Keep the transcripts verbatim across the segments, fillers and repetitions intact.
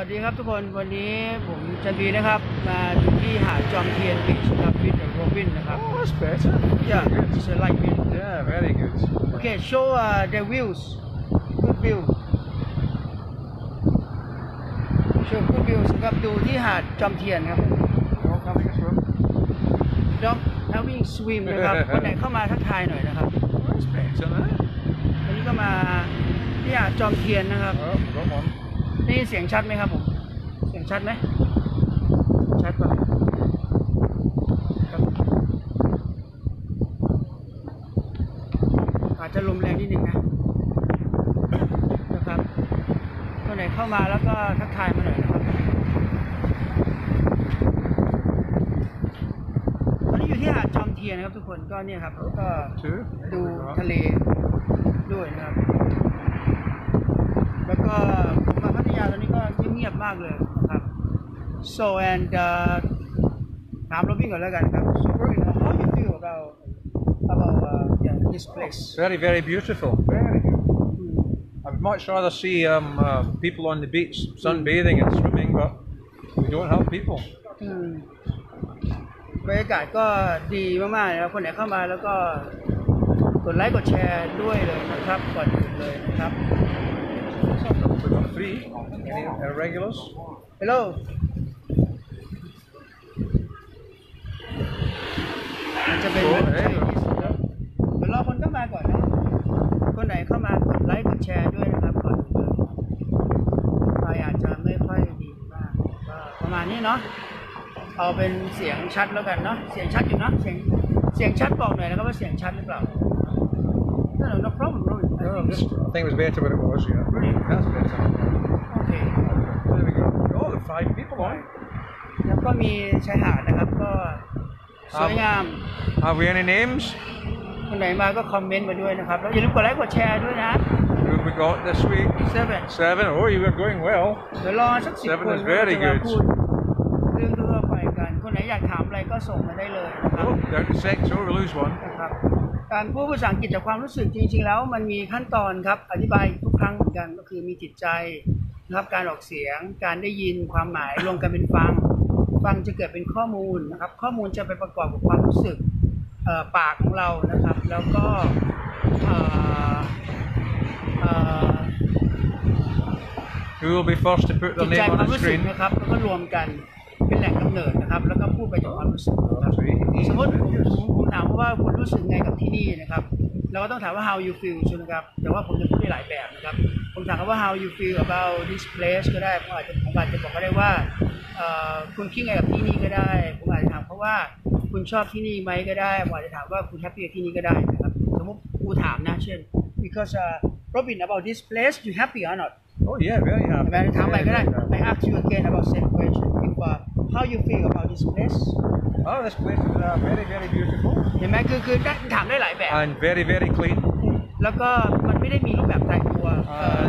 ดีครับทุกคนวันนี้ผมจันบีนะครับมาอยู่ที่หาดจอมเทียนบีชกับวิดโรบินนะครับ Oh, that's better. Yeah, it's a light wind. Yeah, very good. Okay, show uh, the views. Good view. Show good views ครับดูที่หาดจอมเทียนครับ Dog having a swim. Dog having swim นะครับ คนไหนเข้ามาทักทายหน่อยนะครับ Oh, that's better, man. วันนี้ก็มาที่หาดจอมเทียนนะครับ Oh, got one. นี่เสียงชัดไหมครับผมเสียงชัดไหมชัดป่ะครับอาจจะลมแรงนิดนึงนะนะครับคนไหนเข้ามาแล้วก็ทักทายมาหน่อยนะครับตอนนี้อยู่ที่หาดจอมเทียนนะครับทุกคนก็เนี่ยครับก็ดูทะเลด้วยนะครับแล้วก็มาพัทยาตอนนี้ก็เงียบมากเลยนะครับ so and ถามโรบินก่อนแล้วกันครับ so Robin how you feel about about uh, yeah, this place Very, very beautiful. Very good. I'd much rather see um, uh, people on the beach sunbathing and swimming, but we don't have people. อืมบรรยากาศก็ดีมากๆนะครับคนไหนเข้ามาแล้วก็กดไลค์กดแชร์ด้วยเลยนะครับก่อนอื่นเลยนะครับ We've got three. Any irregulars? Hello มันจะเป็นแบบใช่ที่สุดแล้วเดี๋ยวรอคนเข้ามาก่อนนะคนไหนเข้ามากดไลค์กดแชร์ด้วยนะครับก่อนอื่นไฟอาจจะไม่ค่อยดีมากก็ประมาณนี้เนาะเอาเป็นเสียงชัดแล้วกันเนาะเสียงชัดอยู่เนาะเสียงเสียงชัดบอกหน่อยนะครับว่าเสียงชัดหรือเปล่า No, no, no problem, Robin. I No, think just, I think it was better when it was, yeah. Really? That's better. Okay. There we go. Oh, the five people on. แล้วก็มีชายหาดนะครับก็สวยงาม Have we any names? คนไหนมาก็คอมเมนต์มาด้วยนะครับแล้วอย่าลืมกดไลค์กดแชร์ด้วยนะ Who have we got this week? Seven Seven. Oh, you were going well. เดี๋ยวรอสักสิบ Seven คน is very จะมา good. พูดเรื่องทั่วไปกันคนไหนอยากถามอะไรก็ส่งมาได้เลยนะครับ Oh, down to six. Oh, we lose one. นะครับการพูดภาษาอังกฤษจากความรู้สึกจริงๆแล้วมันมีขั้นตอนครับอธิบายทุกครั้งเหมือนกันก็คือมีจิตใจนะครับการออกเสียงการได้ยินความหมายรวมกันเป็นฟังฟังจะเกิดเป็นข้อมูลนะครับข้อมูลจะไปประกอบกับความรู้สึกปากของเรานะครับแล้วก็ Who will be first to put จิ their ตใจ name ความ on the รู้สึก screen? นะครับแล้วก็รวมกันเป็นแหล่งกำเนิดนะครับแล้วก็พูดไปจากความรู้สึกนะครับสมมติผมผมถามว่าคุณรู้สึกไงกับที่นี่นะครับเราก็ต้องถามว่า how you feel ใช่ไหมครับแต่ว่าผมจะพูดได้หลายแบบนะครับผมถามว่า how you feel about this place ก็ได้ผมอาจจะผมอาจจะบอกก็ได้ว่าคุณคิดไงกับที่นี่ก็ได้ผมอาจจะถามเพราะว่าคุณชอบที่นี่ไหมก็ได้ผมอาจจะถามว่าคุณแฮปปี้กับที่นี่ก็ได้นะครับสมมติกูถามนะเช่น because uh, Robin about this place you happy or not Oh yeah, very happy. แบบถามไปก็ได้ I ask you again about same question if uh, how you feel about this place Oh, this place is uh, very, very beautiful. เห็นไหมคือคือถามได้หลายแบบ And very, very clean. แล้วก็มันไม่ได้มีรูปแบบตายตัว Uh,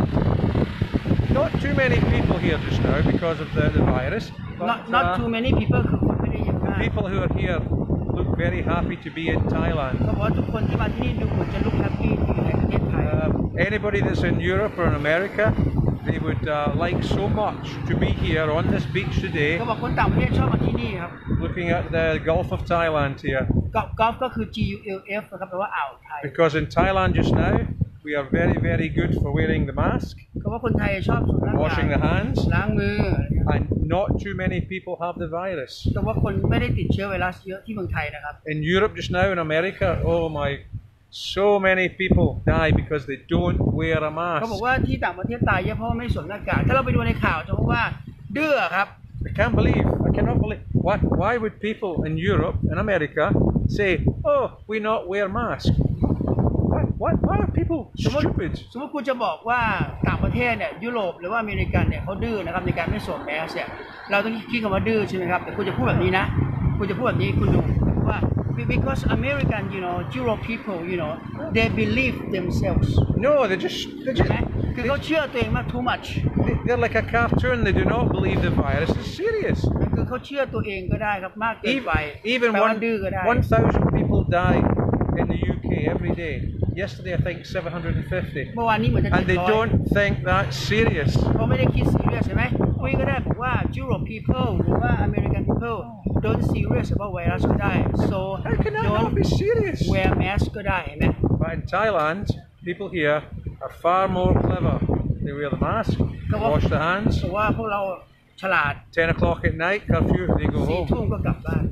not too many people here just now because of the, the virus. But, not not uh, too many people คือคนไม่ได้เยอะมาก people who are here look very happy to be in Thailand. เขาบอกว่าทุกคนที่มาที่นี่ดูเหมือนจะลุกแฮปปี้ที่อยู่ในประเทศไทย Um, anybody that's in Europe or in America, they would uh, like so much to be here on this beach today, เขาบอกคนต่างประเทศชอบมาที่นี่ครับ looking at the Gulf of Thailand here. กอล์ฟกอล์ฟก็คือ G U L F นะครับแปลว่าอ่าวไทย Because in Thailand just now, we are very, very good for wearing the mask, เขาว่าคนไทยชอบสวมหน้ากาก washing the hands, ล้างมือ and not too many people have the virus. แต่ว่าคนไม่ได้ติดเชื้อไวรัสเยอะที่เมืองไทยนะครับ In Europe just now, in America, oh my, so many people die because they don't wear a เขาบอก mask. ว่าที่ต่างประเทศตายเยอะเพราะว่าไม่สวมหน้ากากถ้าเราไปดูในข่าวจะพบว่าดื้อครับ I can't believe, I cannot believe, why, why would people in Europe and America say, oh, we not wear masks? Why, why, why are people สมมติ stupid? สมมติคุณจะบอกว่าต่างประเทศเนี่ยยุโรปหรือว่าอเมริกันเนี่ยเขาดื้อนะครับในการไม่สวมแมสเนี่ยเราต้องคิดคำว่าดื้อใช่ไหมครับแต่คุณจะพูดแบบนี้นะคุณจะพูดแบบนี้คุณดูว่า because American you know Europe people you know they believe themselves No, they just, they ใช่ just ไหมคือเขาเชื่อตัวเองมาก too much they, they're like a cartoon. They do not believe the virus is serious. คือเขาเชื่อตัวเองก็ได้ครับมากเกิน Even, ไป even แปลว่า one, ดื้อก็ได้ one thousand people die in the U K every day. yesterday I think seven hundred fifty. เมื่อวานนี้เหมือนจะ And they เจ็ดร้อย don't think that's serious. เขาไม่ได้คิด serious ใช่ไหมคุยก็ได้บอกว่า Europe people หรือว่า American people don't serious about ไวรัสก็ได้ so How can that not don't be serious? wear mask ก็ได้เห็นไหม But in Thailand, people here are far more clever. They wear the mask, wash their hands. เพราะว่าพวกเราฉลาด ten o'clock at night, curfew, they go สี่ home. ทุ่มก็กลับบ้าน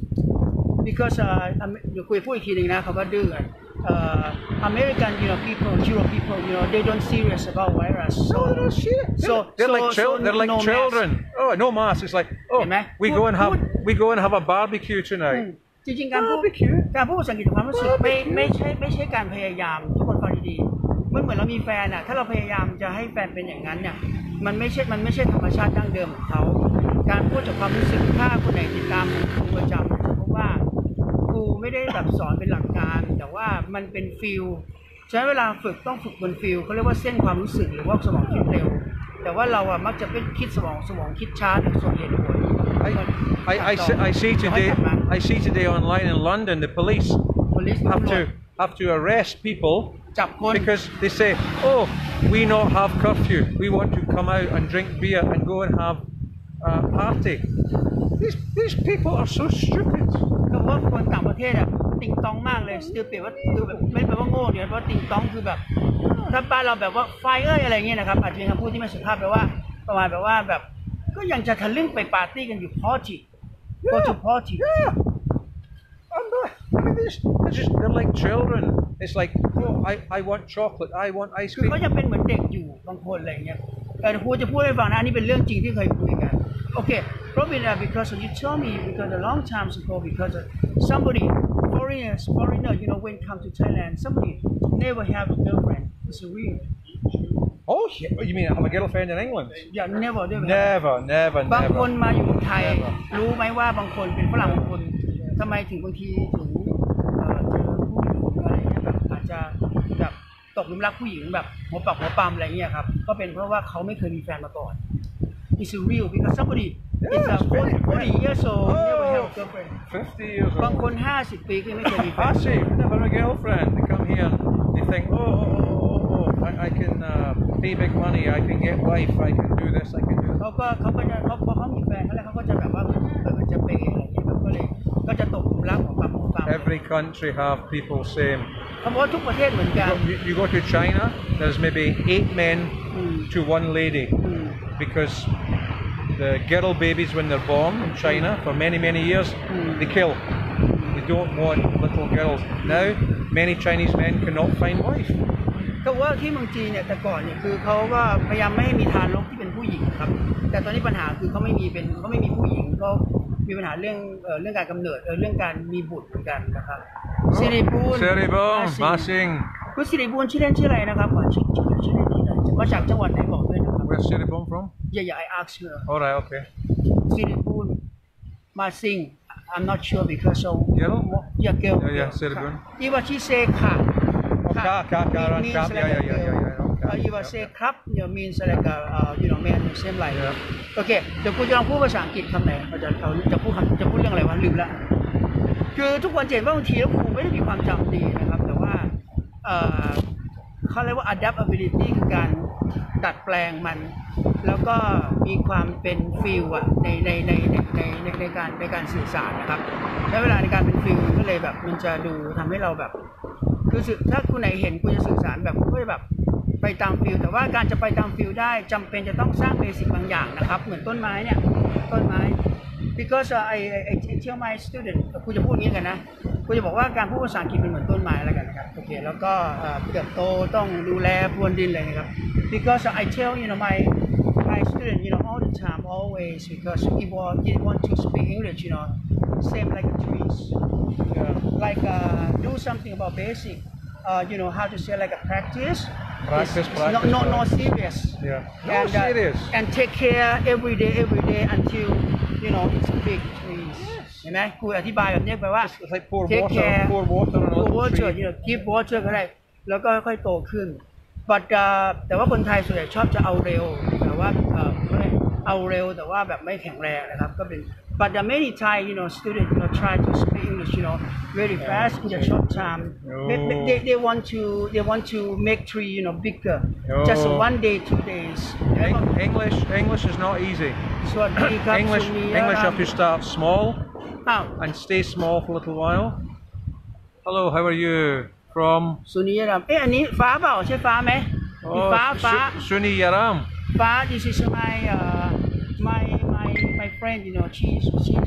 because เอ่อเดี๋ยวคุยพูดอีกทีหนึ่งนะเขาก็ดื้อกันเอ่อ American you know people Europe people you know they don't serious about virus so No, they're not serious. so They're so like, chil- so they're like no mask. children. Oh, no mask. It's like, oh, Hey, man. we go and have Food- we go and have a barbecue อืม tonight. จริงๆการพูด Barbecue การพูดภาษาอังกฤษของความรู้สึกไม่ไม่ใช่ไม่ใช่การพยายามทุกคนฟังดีๆมันเหมือนเรามีแฟนอ่ะถ้าเราพยายามจะให้แฟนเป็นอย่างนั้นเนี่ยมันไม่ใช่มันไม่ใช่ธรรมชาติดั้งเดิมของเขาการพูดจากความรู้สึกถ้าคนไหนติดตามครูประจำจะพบว่าครูไม่ได้แบบสอนเป็นหลักการ แต่ว่ามันเป็นฟิลใช้เวลาฝึกต้องฝึกบนฟิลเขาเรียกว่าเส้นความรู้สึกหรือว่าสมองคิดเร็ว แต่ว่าเราอะมักจะเป็นคิดสมองสมองคิดช้าหรือส่วนเหตุผล I, I, I, see, I see today I see today online in London the police police have to have to arrest people จับคน because they say, oh, we not have curfew. We want to come out and drink beer and go and have a party. These these people are so stupid. ก็เพราะคนต่างประเทศอะติงตองมากเลยสติลเปลี่ยนว่าคือแบบไม่แปลว่าโง่เนี่ยเพราะติงตองคือแบบถ้าบ้านเราแบบว่าไฟเอ้ยอะไรเงี้ยนะครับอาจจะเป็นคำพูดที่ไม่สุภาพแปลว่าประมาณแบบว่าแบบก็ยังจะทะลึ่งไปปาร์ตี้กันอยู่ party go to party Yeah. I'm not, I mean, they're just, they're just they're like children. It's like, oh, I, I want chocolate. I want ice คือ cream. เขายังเป็นเหมือนเด็กอยู่บางคนอะไรเงี้ยแต่ครูจะพูดให้ฟังนะอันนี้เป็นเรื่องจริงที่เคยคุยกันโอเค probably uh, because you told me because a long time ago because uh, somebody foreigners foreigner you know when come to Thailand somebody never have a girlfriend it's a real Oh, yeah. You mean have a girlfriend in England? yeah never never Never, never, บางคน never. มาอยู่เมืองไทยรู้ไหมว่าบางคนเป็นฝรั่งบางคนทำไมถึงบางทีถึงเอ่อเจอผู้หญิงอะไรเงี้ยแบบอาจจะแบบตกหลุมรักผู้หญิงแบบหัวปักหัวปั๊มอะไรเงี้ยครับก็เป็นเพราะว่าเขาไม่เคยมีแฟนมาก่อน it's real because somebody Yeah, is a it's very, forty very- years old never have a Oh, girlfriend fifty years บางคน old. ห้าสิบปีก็ยังไม่เคยมีแฟน Passy, never a girlfriend. They come here, they think, oh, oh, oh, oh, oh, I, I can uh, pay big money, I can get life, I can do this, I can do เขา that. ก็เขาก็จะเขาพอเขามีแฟนเขาแล้วเขาก็จะแบบว่าเออมันจะเปย์อะไรเงี้ยครับก็เลยก็จะตกหลุมรักของปั๊มของปั๊ม Every country have people same. เขาบอกว่าทุกประเทศเหมือนกัน You, you go to China, there's maybe eight men อืม to one lady อืม because the girl babies when they're born in China for many many years Mm. they kill. They don't want little girls. Now many Chinese men cannot find wife. ก็ว่าที่เมืองจีนเนี่ยแต่ก่อนเนี่ยคือเขาก็พยายามไม่ให้มีทารกที่เป็นผู้หญิงครับแต่ตอนนี้ปัญหาคือเขาไม่มีเป็นเขาไม่มีผู้หญิงก็มีปัญหาเรื่องเอ่อเรื่องการกำเนิดเออเรื่องการมีบุตรเหมือนกันนะครับสิริบูล Seribong, มาสิ Masing. คุณสิริบูลชื่อเล่นชื่ออะไรนะครับขอชื่อชื่อชื่อเล่นที่ไหนมาจากจังหวัดไหนบอกด้วยนะครับ Where's Seribong from? อย่าอย่า I ask her All right, okay. สิริบูลมาซิง I'm not sure because so Girl? yeah girl Yeah, yeah, Siribun. อีว่าชีเซค่ะ Oh, ka, ka, ka, run, means ka. like Yeah, a yeah, yeah, girl. yeah, yeah. Okay. Uh, you will say cup you know, means like a uh, you know man same like Yeah. โอเคเดี๋ยวกูจะลองพูดภาษาอังกฤษคำไหนเราจะเราจะพูดคำจะพูดเรื่องอะไรวะลืมละคือทุกคนจะเห็นว่าบางทีแล้วครูไม่ได้มีความจำดีนะครับแต่ว่าเอ่อเขาเรียกว่า adaptability คือการดัดแปลงมัน แล้วก็มีความเป็นฟิลอะในในในในในในในการในการสื่อสารนะครับใช้เวลาในการเป็นฟิลก็เลยแบบมันจะดูทำให้เราแบบคือสื่อถ้าคุณไหนเห็นคุณจะสื่อสารแบบก็จะแบบไปตามฟิลแต่ว่าการจะไปตามฟิลได้จำเป็นจะต้องสร้างเบสิกบางอย่างนะครับเหมือนต้นไม้เนี่ยต้นไม้ because uh, I I I tell my student คุณจะพูดอย่างนี้กันนะคุณจะบอกว่าการพูดภาษาอังกฤษเป็นเหมือนต้นไม้แล้วกันนะครับโอเคแล้วก็เติบโตต้องดูแลพรวนดินอะไรนะครับ because uh, I tell you know my my student you know all the time always because he want he want to speak English you know same like a trees Yeah. like uh, do something about basic uh, you know how to say like a practice Practice, It's practice, no no no practice. serious Yeah. No, and, uh, serious. and take care every day every day until you know it's big trees เห็นไหมครูอธิบายแบบนี้แปลว่า It's like pour take water, care pour water on a pour little water tree. you know give water ก็ได้แล้วก็ค่อยๆโตขึ้น but uh, แต่ว่าคนไทยส่วนใหญ่ชอบจะเอาเร็วแต่ว่าเอ่อเขาเรียกเอาเร็วแต่ว่าแบบไม่แข็งแรงนะครับก็เป็น but the many Thai you know students you know try to speak English you know very fast in a short time. They, Oh. they, they want to they want to make tree you know bigger. Just Oh. one day two days. Eng- English English is not easy. สวัสดีครับ English สุนี English รั have ม to start small อ้าว and stay small for a little while. Hello, how are you? From สุนีรัมเอ๊ะอันนี้ฟ้าเปล่าใช่ฟ้าไหมมี oh, ฟ้าฟ้า Su- Suni Yaram. ฟ้า this is my uh, my my my friend you know she's she's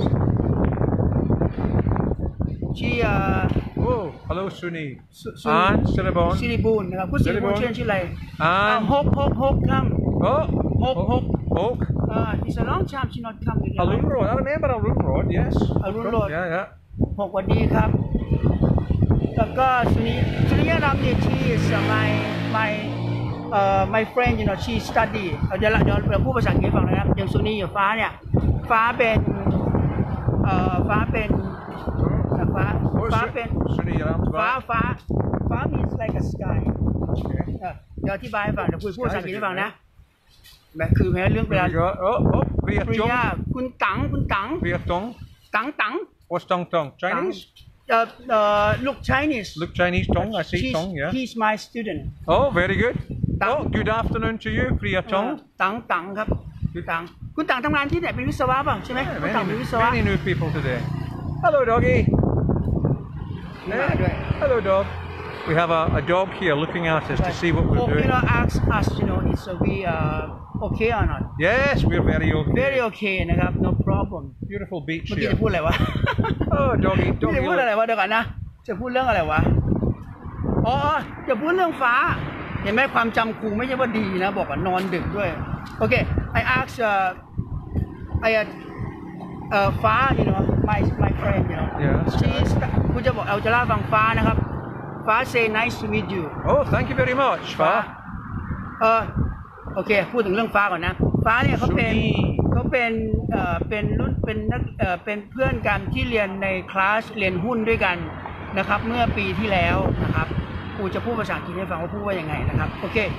she uh Oh, hello Suni. สุสุ And Cinnabon. สิริบูลนะครับผู้สิริบูลสิริบูลชื่อชื่ออะไร And ฮกฮกฮกคัม oh, Hope, Hope, Hope. uh it's a long time she not come you know Alun Road. I remember Alun Road. Yes. Alun Road. Yeah, yeah. หกวันดีครับ แล้วก็สุนีสุนีรัมเนี่ย she is uh, my my เอ่อ my friend you know she study เอาเดี๋ยวละเดี๋ยวเราพูดภาษาอังกฤษให้ฟังนะครับอย่างสุนีกับฟ้าเนี่ยฟ้าเป็นเอ่อฟ้าเป็นฟ้า Oh, ฟ้า Su- เป็น Suni Yaram. ฟ้าฟ้าฟ้า means like a sky Okay. เออเดี๋ยวอธิบายให้ฟังเดี๋ยวพูดพูดภาษาอังกฤษให้ฟังนะแบบคือแม้เรื่องเว Here ลา we go. Oh, oh, ปริยา Priya คุณตังคุณตัง Priya Tong. ตังตัง What's Tong Tong? Chinese? เอ่อเอ่อ look Chinese Look Chinese Tong. I see He's- Tong. Yeah. he's my student Oh, very good. Tang. Oh, good afternoon to you, Priya เอ่อ Tong. ตังตังครับคุณตังคุณตังทำงานที่ไหนเป็นวิศวะเปล่าใช่ไหม Yeah, คุณตังเป็น many, วิศวะ many new people today. Hello, doggy. Yeah, Eh? right. Hello, dog. We have a, a dog here looking at us to see what we're Oh, doing. you know ask us you know is we uh okay or not Yes, we're very okay. very okay นะครับ no problem Beautiful beach เมื่อกี้ here. จะพูดอะไรวะ Oh, doggy, เมื่อกี้ doggy. จะพูดอะไร look. วะเดี๋ยวก่อนนะ จะพูดเรื่องอะไรวะ อ๋อจะพูดเรื่องฟ้า เห็นไหมความจำครูไม่ใช่ว่าดีนะ บอกว่านอนดึกด้วย โอเค I ask uh, I uh, uh, ฟ้า you know my my friend you know Yeah. she is คุณจะบอกเอาจะเล่าให้ฟังฟ้านะครับ ฟ้า say nice to meet you Oh, thank you very much, ฟ้า Fa. เออโอเค พูดถึงเรื่องฟ้าก่อนนะ ฟ้าเนี่ยเขาเป็นสุนีเขาเป็นเอ่อเป็นรุ่นเป็นนักเอ่อเป็นเพื่อนกันที่เรียนในคลาสเรียนหุ้นด้วยกันนะครับ เมื่อปีที่แล้วนะครับครูจะพูดภาษาอังกฤษให้ฟังว่าพูดว่ายังไงนะครับโอเค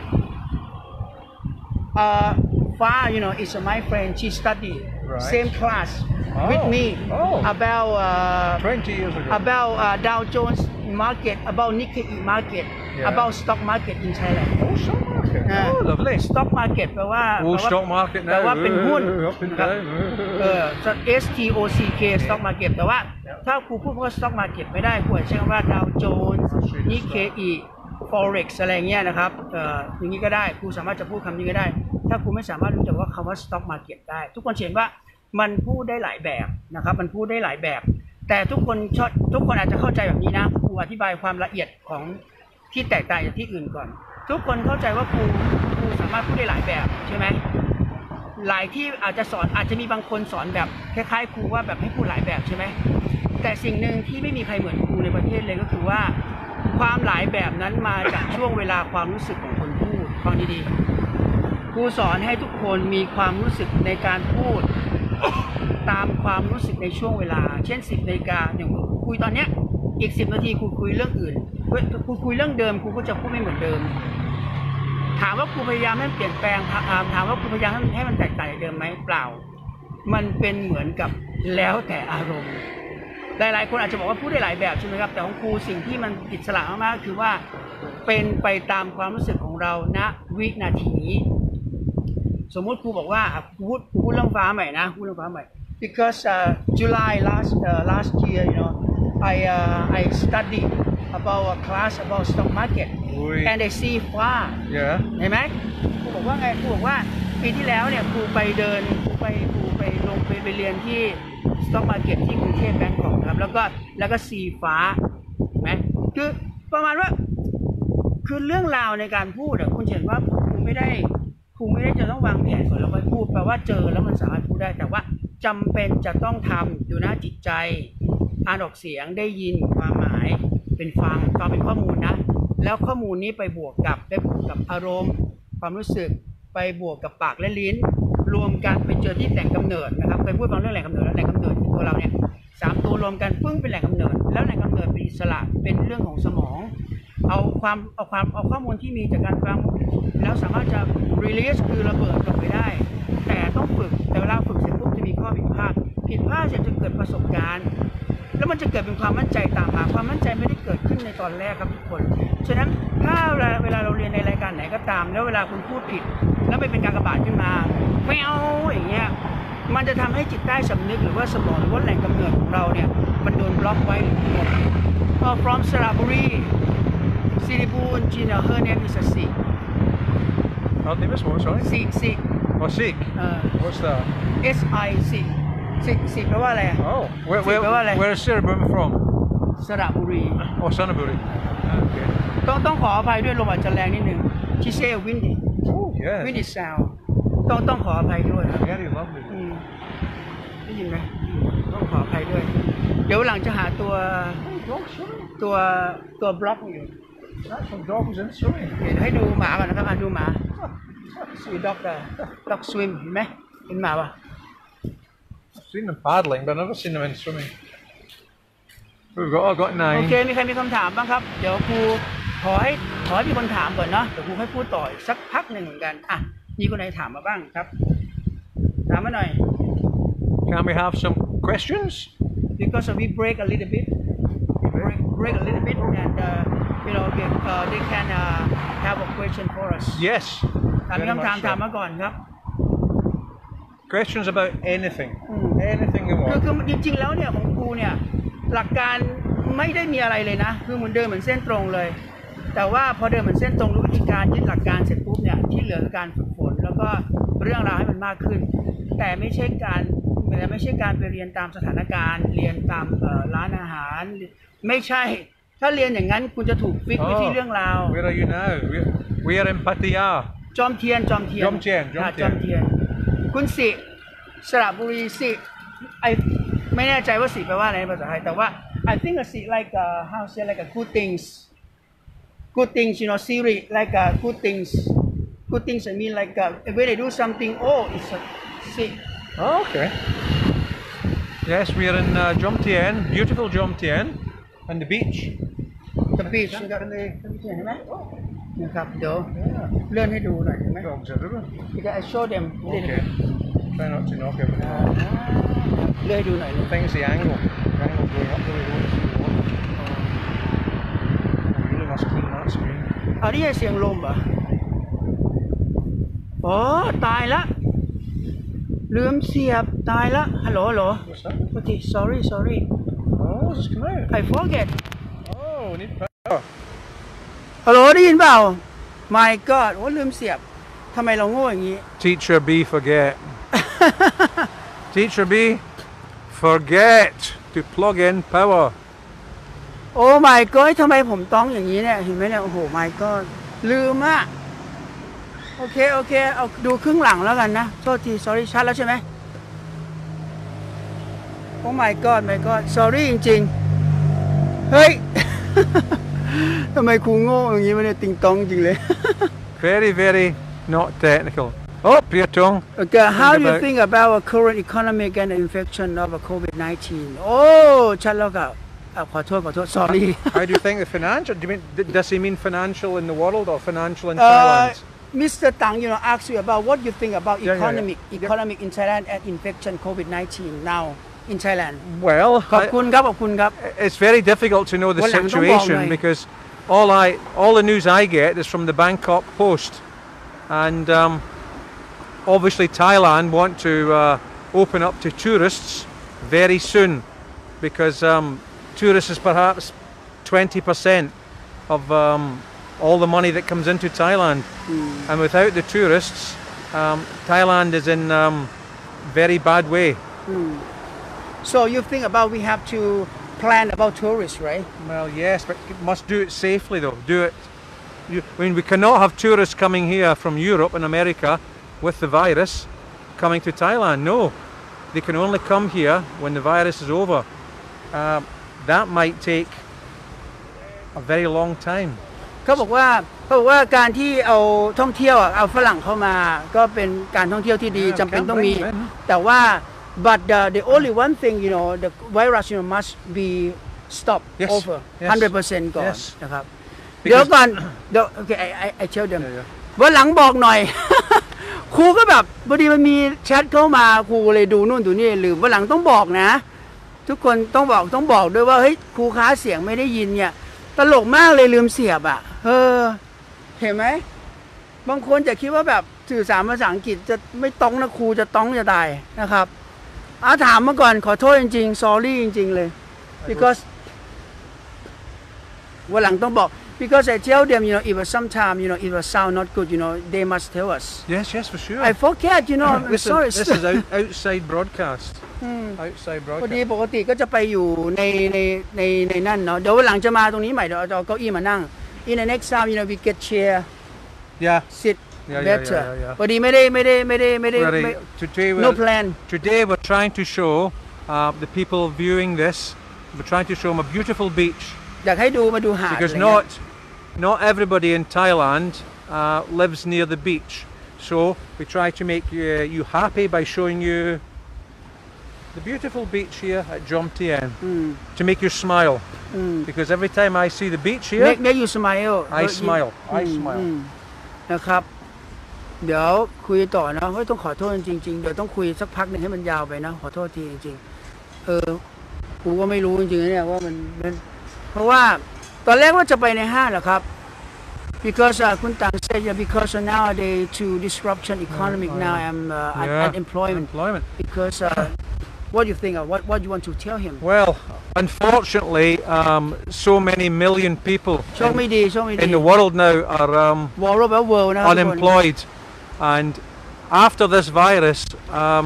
เอ่อฟ้า you know is my friend she study Right. same class Oh. with me Oh. about uh, Twenty years ago. about uh, Dow Jones market about Nikkei market Yeah. about stock market in Thailand Oh, stock market. อ่า Oh, lovely. stock market แปลว่า Oh, แปลว่า stock market แปล now. ว่าเป็นหุ้น Uh, up and นะครับ down. เออ S T O C K stock market แต่ว่าถ้าครูพูดว่า stock market ไม่ได้ครูอาจจะใช้คำว่า Dow Jones Nikkei Forex อะไรเงี้ยนะครับเอ่ออย่างนี้ก็ได้ครูสามารถจะพูดคำนี้ก็ได้ ถ้าครูไม่สามารถรู้จักว่าคำว่า stock market ได้ ทุกคนเห็นว่ามันพูดได้หลายแบบนะครับมันพูดได้หลายแบบ แต่ทุกคนชอบทุกคนอาจจะเข้าใจแบบนี้นะครูอธิบายความละเอียดของที่แตกต่างจากที่อื่นก่อน ทุกคนเข้าใจว่าครูครูสามารถพูดได้หลายแบบใช่ไหมหลายที่อาจจะสอนอาจจะมีบางคนสอนแบบคล้ายๆครูว่าแบบให้พูดหลายแบบใช่ไหมแต่สิ่งหนึ่งที่ไม่มีใครเหมือนครูในประเทศเลยก็คือว่า ความหลายแบบนั้นมาจากช่วงเวลาความรู้สึกของคนพูดฟังดีๆครูสอนให้ทุกคนมีความรู้สึกในการพูด ตามความรู้สึกในช่วงเวลา เช่นสิบนาฬิกาอย่างครูคุยตอนเนี้ยอีกสิบนาทีครูคุยเรื่องอื่นเฮ้ยครูคุยเรื่องเดิมครูก็จะพูดไม่เหมือนเดิม ถามว่าครูพยายามให้มันเปลี่ยนแปลงถามถามว่าครูพยายามให้มันให้มันแตกต่างจากเดิมไหมเปล่า มันเป็นเหมือนกับแล้วแต่อารมณ์ หลายๆคนอาจจะบอกว่าพูดได้หลายแบบใช่ไหมครับแต่ของครูสิ่งที่มันอิสระมากๆคือว่าเป็นไปตามความรู้สึกของเราณวินาทีนี้ สมมุติครูบอกว่าอ่ะครูพูดครูพูดเรื่องฟ้าใหม่นะพูดเรื่องฟ้าใหม่ because uh, July last uh, last year you know I uh, I studied about a class about stock market Ui. and I see ฟ้า Yeah. เห็นไหมครูบอกว่าไงครูบอกว่าปีที่แล้วเนี่ยครูไปเดินครูไปครูไปลงไปไปเรียนที่ stock market ที่กรุงเทพแบงก์ของครับแล้วก็แล้วก็สีฟ้าเห็นไหมคือประมาณว่าคือเรื่องราวในการพูดอะคุณเห็นว่าครูไม่ได้ครูไม่ได้จะต้องวางแผนก่อนแล้วค่อยพูดแปลว่าเจอแล้วมันสามารถพูดได้แต่ว่าจำเป็นจะต้องทำอยู่หน้าจิตใจอ่านออกเสียงได้ยินความหมายเป็นฟังฟังเป็นข้อมูลนะแล้วข้อมูลนี้ไปบวกกับได้บวกกับอารมณ์ความรู้สึกไปบวกกับปากและลิ้นรวมกันไปเจอที่แหล่งกำเนิดนะครับเคยพูดฟังเรื่องแหล่งกำเนิดแล้วแหล่งกำเนิดคือตัวเราเนี่ยสามตัวรวมกันปึ้งเป็นแหล่งกำเนิดแล้วแหล่งกำเนิดเป็นอิสระเป็นเรื่องของสมองเอาความเอาความเอาข้อมูลที่มีจากการฟังแล้วสามารถจะ release คือระเบิดออกไปได้แต่ต้องฝึกแต่เวลาฝึกเสร็จปุ๊บจะมีข้อผิดพลาดผิดพลาดแล้วมันจะเกิดเป็นความมั่นใจตามมาความมั่นใจไม่ได้เกิดขึ้นในตอนแรกครับทุกคนฉะนั้นถ้าเวลาเวลาเราเรียนในรายการไหนก็ตามแล้วเวลาคุณพูดผิดแล้วไปเป็นการกระบาดขึ้นมาไม่เอาอย่างเงี้ยมันจะทำให้จิตใต้สำนึกหรือว่าสมองหรือว่าแหล่งกำเนิดของเราเนี่ยมันโดนบล็อกไว้หรือหมดพอ from สระบุรีสิริบูรณ์จีนเฮอร์เนมอิสสิ Her name is what, sorry? สิสิ Oh, Sikh. เออ What's that? S I สิสิสิแปลว่าอะไรอะ Oh, where, Sikh, where, แปลว่าอะไร where is Sarah Burma from? สระบุรี Oh, Sanaburi. Okay. ต้องต้องขออภัยด้วยลมอาจจะแรงนิดนึงชิเซ่วินดี้ Oh, yeah. วินดี้ซาวต้องต้องขออภัยด้วยครับ Very lovely. อืมได้ยินไหมต้องขออภัยด้วย เดี๋ยวหลังจะหาตัว Oh, dog swimming. ตัวตัวบล็อกอยู่ That's some dogs in swimming. เดี๋ยวให้ดูหมาก่อนนะครับอ่ะดูหมาสีด็อกด็อกสวิมเห็นไหมเห็นหมาปะ I've seen them paddling, but I've never seen them in swimming. We've got, I've got โอ nine. เคมีใครมีคำถามบ้างครับ เดี๋ยวครูขอให้ขอให้มีคนถามก่อนเนาะเดี๋ยวครูให้พูดต่ออีกสักพักหนึ่งเหมือนกันอ่ะมีคนไหนถามมาบ้างครับ ถามมาหน่อย Can we have some questions? because we break a little bit break, break a little bit and uh, you know they, uh, they can uh, have a question for us Yes. ถามมี very คำถาม much ถาม so. มาก่อนครับ Questions about anything. Mm. Anything you คือ want. คือจริงๆแล้วเนี่ยของครูเนี่ยหลักการไม่ได้มีอะไรเลยนะคือเหมือนเดิมเหมือนเส้นตรงเลย แต่ว่าพอเดินเหมือนเส้นตรงรู้วิธีการยึดหลักการเสร็จปุ๊บเนี่ยที่เหลือคือการฝึกฝนแล้วก็เรื่องราวให้มันมากขึ้น แต่ไม่ใช่การแต่ไม่ใช่การไปเรียนตามสถานการณ์ เรียนตามเอ่อร้านอาหาร ไม่ใช่ถ้าเรียนอย่างนั้นคุณจะถูกฟิกไว้ที่เรื่องราว Where are you now? We're, we are in Pattaya. จอมเทียนจอมเทียนจอมเทียนจอมเทียนจอมเทียน คุณสิสระบุรีสิไอไม่แน่ใจว่าสิแปลว่าอะไรในภาษาไทยแต่ว่า I think a สิ like a, how say like a good things good things you know Siri like a good things good things I mean like a, when they do something oh it's a สิ Oh, okay. Yes, we are in uh, Jomtien, beautiful Jomtien, and the beach. the beach นะครับเห็นไหมนะครับเดี๋ยวเลื่อนให้ดูหน่อยเห็นไหม Dogs everywhere. because I show them Okay. Try not to knock everything อ่า off. เลื่อนให้ดูหน่อย I think it's the angle. The angle going up the way we want to see the water. We really must clean that screen. เอานี่เสียงลมเหรออ๋อตายละลืมเสียบตายละฮัลโหลฮัลโหล What's that? โอเค sorry sorry Oh, it's come out. I forget Oh, we need power. ฮัลโหลได้ยินเปล่า My God โอ้ลืมเสียบทำไมเราโง่อย่างนี้ Teacher B, forget. Teacher B, forget to plug in power. โอ้ My God ทำไมผมต้องอย่างนี้เนี่ยเห็นไหมเนี่ยโอ้โห My God ลืมอะโอเคโอเคเอาดูครึ่งหลังแล้วกันนะโทษที sorry ชัดแล้วใช่ไหมโอ้ My God My God sorry จริงๆเฮ้ย ทำไมครูโง่อย่างนี้มันเนี่ยติงตองจริงเลย Very, very not technical. Oh, Priatong. Okay, how do you about- think about a current economic and infection of a COVID nineteen โอ้ชัดแล้วครับอ่ะขอโทษขอโทษ sorry How do you think the financial? Do you mean d- does he mean financial in the world or financial in Uh, Thailand? Mister Tang, you know, asked you about what you think about Yeah, yeah, yeah. economic, economic in Thailand and infection COVID nineteen now in Thailand. Well, ขอบ I- คุณครับขอบคุณครับ it's very difficult to know the วันหลังต้องบอกหน่อย situation because all I all the news I get is from the Bangkok Post, and um, obviously Thailand want to uh, open up to tourists very soon because um, tourists is perhaps twenty percent of um, all the money that comes into Thailand, and without the tourists, um, Thailand is in um, very bad way. So you think about we have to plan about tourists, right? Well, yes, but you must do it safely, though. Do it. You, I mean, we cannot have tourists coming here from Europe and America with the virus coming to Thailand. No, they can only come here when the virus is over. Uh, that might take a very long time. เขาบอกว่าเขาบอกว่าการที่เอาท่องเที่ยวอะเอาฝรั่งเข้ามาก็เป็นการท่องเที่ยวที่ดี Yeah, จำเป็นต้องมี can't blame them. แต่ว่า but the, the only one thing you know the virus you know must be stopped Yes, over yes, one hundred percent ก่อน yes. นะครับ Because- เดี๋ยวก่อนเดี๋ยวโอเค I I I tell them Yeah, yeah. วันหลังบอกหน่อย ครูก็แบบพอดีมันมีแชทเข้ามาครูเลยดูนู่นดูนี่ลืมวันหลังต้องบอกนะทุกคนต้องบอกต้องบอกด้วยว่าเฮ้ยครูค้าเสียงไม่ได้ยินเนี่ยตลกมากเลยลืมเสียบอ่ะเออเห็นไหมบางคนจะคิดว่าแบบสื่อสารภาษาอังกฤษจะไม่ต้องนะครูจะต้องจะตายนะครับอาถามมาก่อนขอโทษจริงๆ sorry จริงๆเลย because วันหลังต้องบอก because I tell them you know if sometime you know if a sound not good you know they must tell us Yes, yes, for sure. I forget you know I'm this sorry is, this is out, outside broadcast. อืม Outside พอดี broadcast. ปกติก็จะไปอยู่ในในในในนั่นเนาะเดี๋ยววันหลังจะมาตรงนี้ใหม่เดี๋ยวเอาเก้าอี้มานั่ง in the next time you know we get chair Yeah. sit Yeah, yeah, better yeah, yeah, yeah. พอดีไม่ได้ไม่ได้ไม่ได้ไม่ได้ Ready. ไม่ Today no we're, plan today we're trying to show uh, the people viewing this, we're trying to show them a beautiful beach. อยากให้ดูมาดูหาด Because อะไรเงี้ย not, not everybody in Thailand uh, lives near the beach. So we try to make you, you happy by showing you the beautiful beach here at Jom Tien อืม to make you smile. อืม Because every time I see the beach here, make make you smile I smile. อื I ม smile. อืมนะครับ เดี๋ยวคุยต่อนะเฮ้ยต้องขอโทษจริงๆเดี๋ยวต้องคุยสักพักหนึ่งให้มันยาวไปนะขอโทษทีจริงๆเออกูก็ไม่รู้จริงๆนะเนี่ยว่ามันมันเพราะว่าตอนแรกว่าจะไปในห้างแหละครับ because อ่ะคุณตัง said yeah because nowadays to disruption economic now I'm uh, Yeah. unemployment Employment. because uh, what do you think of what what you want to tell him Well, unfortunately, um, so many million people โชคไม่ดีโชคไม่ดี in the world now are um, วอลล์แบบเวิลด์นะครับทุกคน unemployed, and after this virus, um,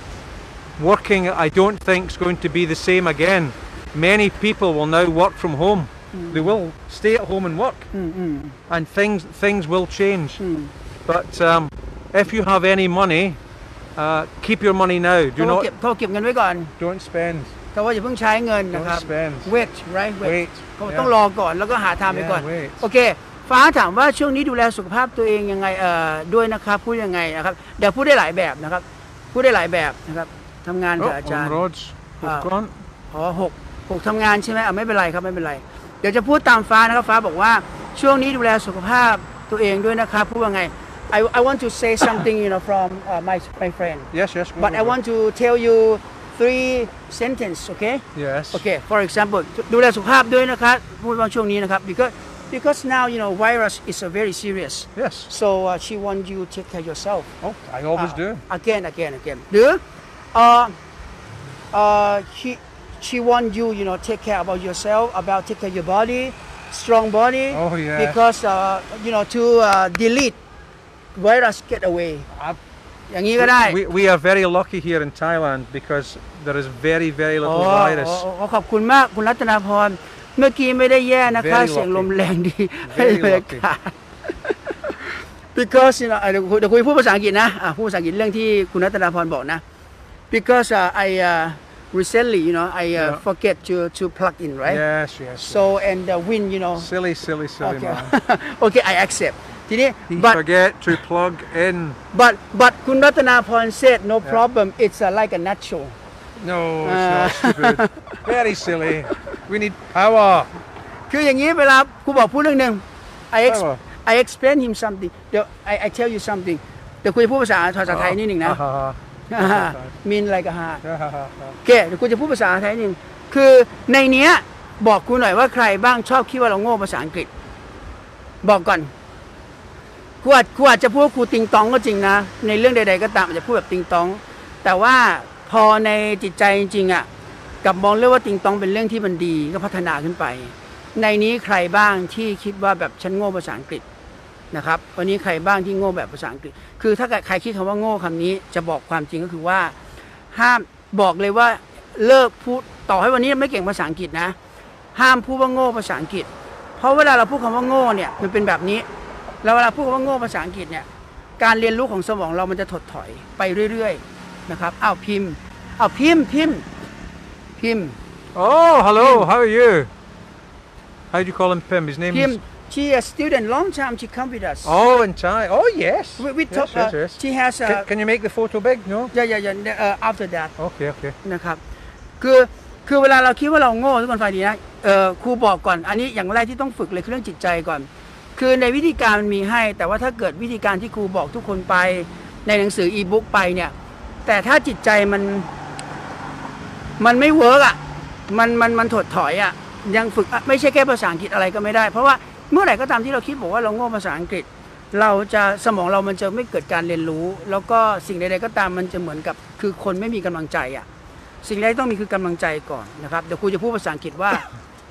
working I don't think is going to be the same again. Many people will now work from home. They will stay at home and work, อืมอืม and things things will change. อืม But um, if you have any money, uh, keep your money now. เขา Do เก็บ not เขาเก็บเงินไว้ก่อน don't spend. แต่ว่าอย่าเพิ่งใช้เงินนะครับ Don't spend. wait right wait Wait. เขา Yeah. ต้องรอก่อนแล้วก็หาทางไปก่อน Yeah, wait. โอเค ฟ้าถามว่าช่วงนี้ดูแลสุขภาพตัวเองยังไงเอ่อด้วยนะครับพูดยังไงนะครับเดี๋ยวพูดได้หลายแบบนะครับพูดได้หลายแบบนะครับทำงาน Oh, กับอาจาร on ย์ rods. Ah. Up front. อ๋อหกหกทำงานใช่ไหมอ่ะไม่เป็นไรครับไม่เป็นไร เดี๋ยวจะพูดตามฟ้านะครับฟ้าบอกว่าช่วงนี้ดูแลสุขภาพตัวเองด้วยนะครับพูดว่าไง I I want to say something you know from uh, my my friend Yes, yes. Go, but go, I go. want to tell you three sentence okay Yes. Okay, for example ดูแลสุขภาพด้วยนะครับพูดว่าช่วงนี้นะครับ because because now you know virus is a very serious Yes. so uh, she want you to take care yourself Oh, I always uh, do. again again again หรือ uh, uh, she she want you you know take care about yourself about take care your body strong body Oh, yeah. because uh, you know to uh, delete virus get away I- อย่างนี้ก็ได้ We, we are very lucky here in Thailand because there is very, very อ๋อ little virus. อ๋ออ๋อขอบคุณมากคุณรัตนาพรเมื่อกี้ไม่ได้แย่นะคะ Very เสียงลม lucky. แรงดี Very บรรยากาศ because you know อ่ะเดี๋ยวคุยเดี๋ยวคุยพูดภาษาอังกฤษนะอ่ะพูดภาษาอังกฤษเรื่องที่คุณรัตนาพรบอกนะ because uh, I uh, recently you know I uh, Yeah. forget to to plug in right Yes, yes. so and the wind you know Silly, silly, silly okay man. okay I accept ทีนี้ He but forget to plug in. but but คุณรัตนาพร said no problem it's uh, like a natural No, it's Uh. not stupid. Very silly. We need power. คืออย่างนี้เวลาครูบอกพูดเรื่องหนึ่ง I ex ใช่ปะ I explain him something เดี๋ยว I I tell you something เดี๋ยวคุยพูดภาษาภาษาไทยนิดหนึ่งนะ Ha, ha, ha. มินอะไรกับฮา Ha, ha, ha, ha. โอเคเดี๋ยวกูจะพูดภาษาไทยนิดนึงคือในเนี้ยบอกกูหน่อยว่าใครบ้างชอบคิดว่าเราโง่ภาษาอังกฤษ บอกก่อนกูอาจกูอาจจะพูดว่าครูติงตองก็จริงนะ ในเรื่องใดๆก็ตามอาจจะพูดแบบติงตอง แต่ว่าพอในจิตใจจริงๆอ่ะกลับมองเรื่องว่าติงตองเป็นเรื่องที่มันดีก็พัฒนาขึ้นไป ในนี้ใครบ้างที่คิดว่าแบบฉันโง่ภาษาอังกฤษนะครับวันนี้ใครบ้างที่โง่แบบภาษาอังกฤษ คือถ้าใครคิดคำว่าโง่คำนี้จะบอกความจริงก็คือว่า ห้ามบอกเลยว่าเลิกพูดต่อให้วันนี้ไม่เก่งภาษาอังกฤษนะ ห้ามพูดว่าโง่ภาษาอังกฤษ เพราะเวลาเราพูดคำว่าโง่เนี่ยมันเป็นแบบนี้แล้วเวลาพูดคำว่าโง่ภาษาอังกฤษเนี่ยการเรียนรู้ของสมองเรามันจะถดถอยไปเรื่อยๆนะครับอ้าวพิมพ์อ้าวพิมพ์พิมพ์พิมพ์ Oh, hello. How are you? How do you call him, Pim? His name พิม is. พ์ she a student long time she come with us Oh, in Thai. Oh, yes. we, we yes, talk yes, uh, yes. she has a Can, can you make the photo big? No. yeah yeah yeah uh, after that Okay, okay. นะครับคือคือเวลาเราคิดว่าเราโง่ทุกคนฟังดีนะเออครูบอกก่อนอันนี้อย่างแรกที่ต้องฝึกเลยคือเรื่องจิตใจก่อน คือในวิธีการมันมีให้แต่ว่าถ้าเกิดวิธีการที่ครูบอกทุกคนไปในหนังสืออีบุ๊กไปเนี่ยแต่ถ้าจิตใจมันมันไม่เวิร์กอ่ะมันมันมันถดถอยอ่ะยังฝึกไม่ใช่แค่ภาษาอังกฤษอะไรก็ไม่ได้เพราะว่าเมื่อไหร่ก็ตามที่เราคิดบอกว่าเราโง่ภาษาอังกฤษเราจะสมองเรามันจะไม่เกิดการเรียนรู้แล้วก็สิ่งใดๆก็ตามมันจะเหมือนกับคือคนไม่มีกำลังใจอ่ะสิ่งแรกต้องมีคือกำลังใจก่อนนะครับเดี๋ยวครูจะพูดภาษาอังกฤษว่า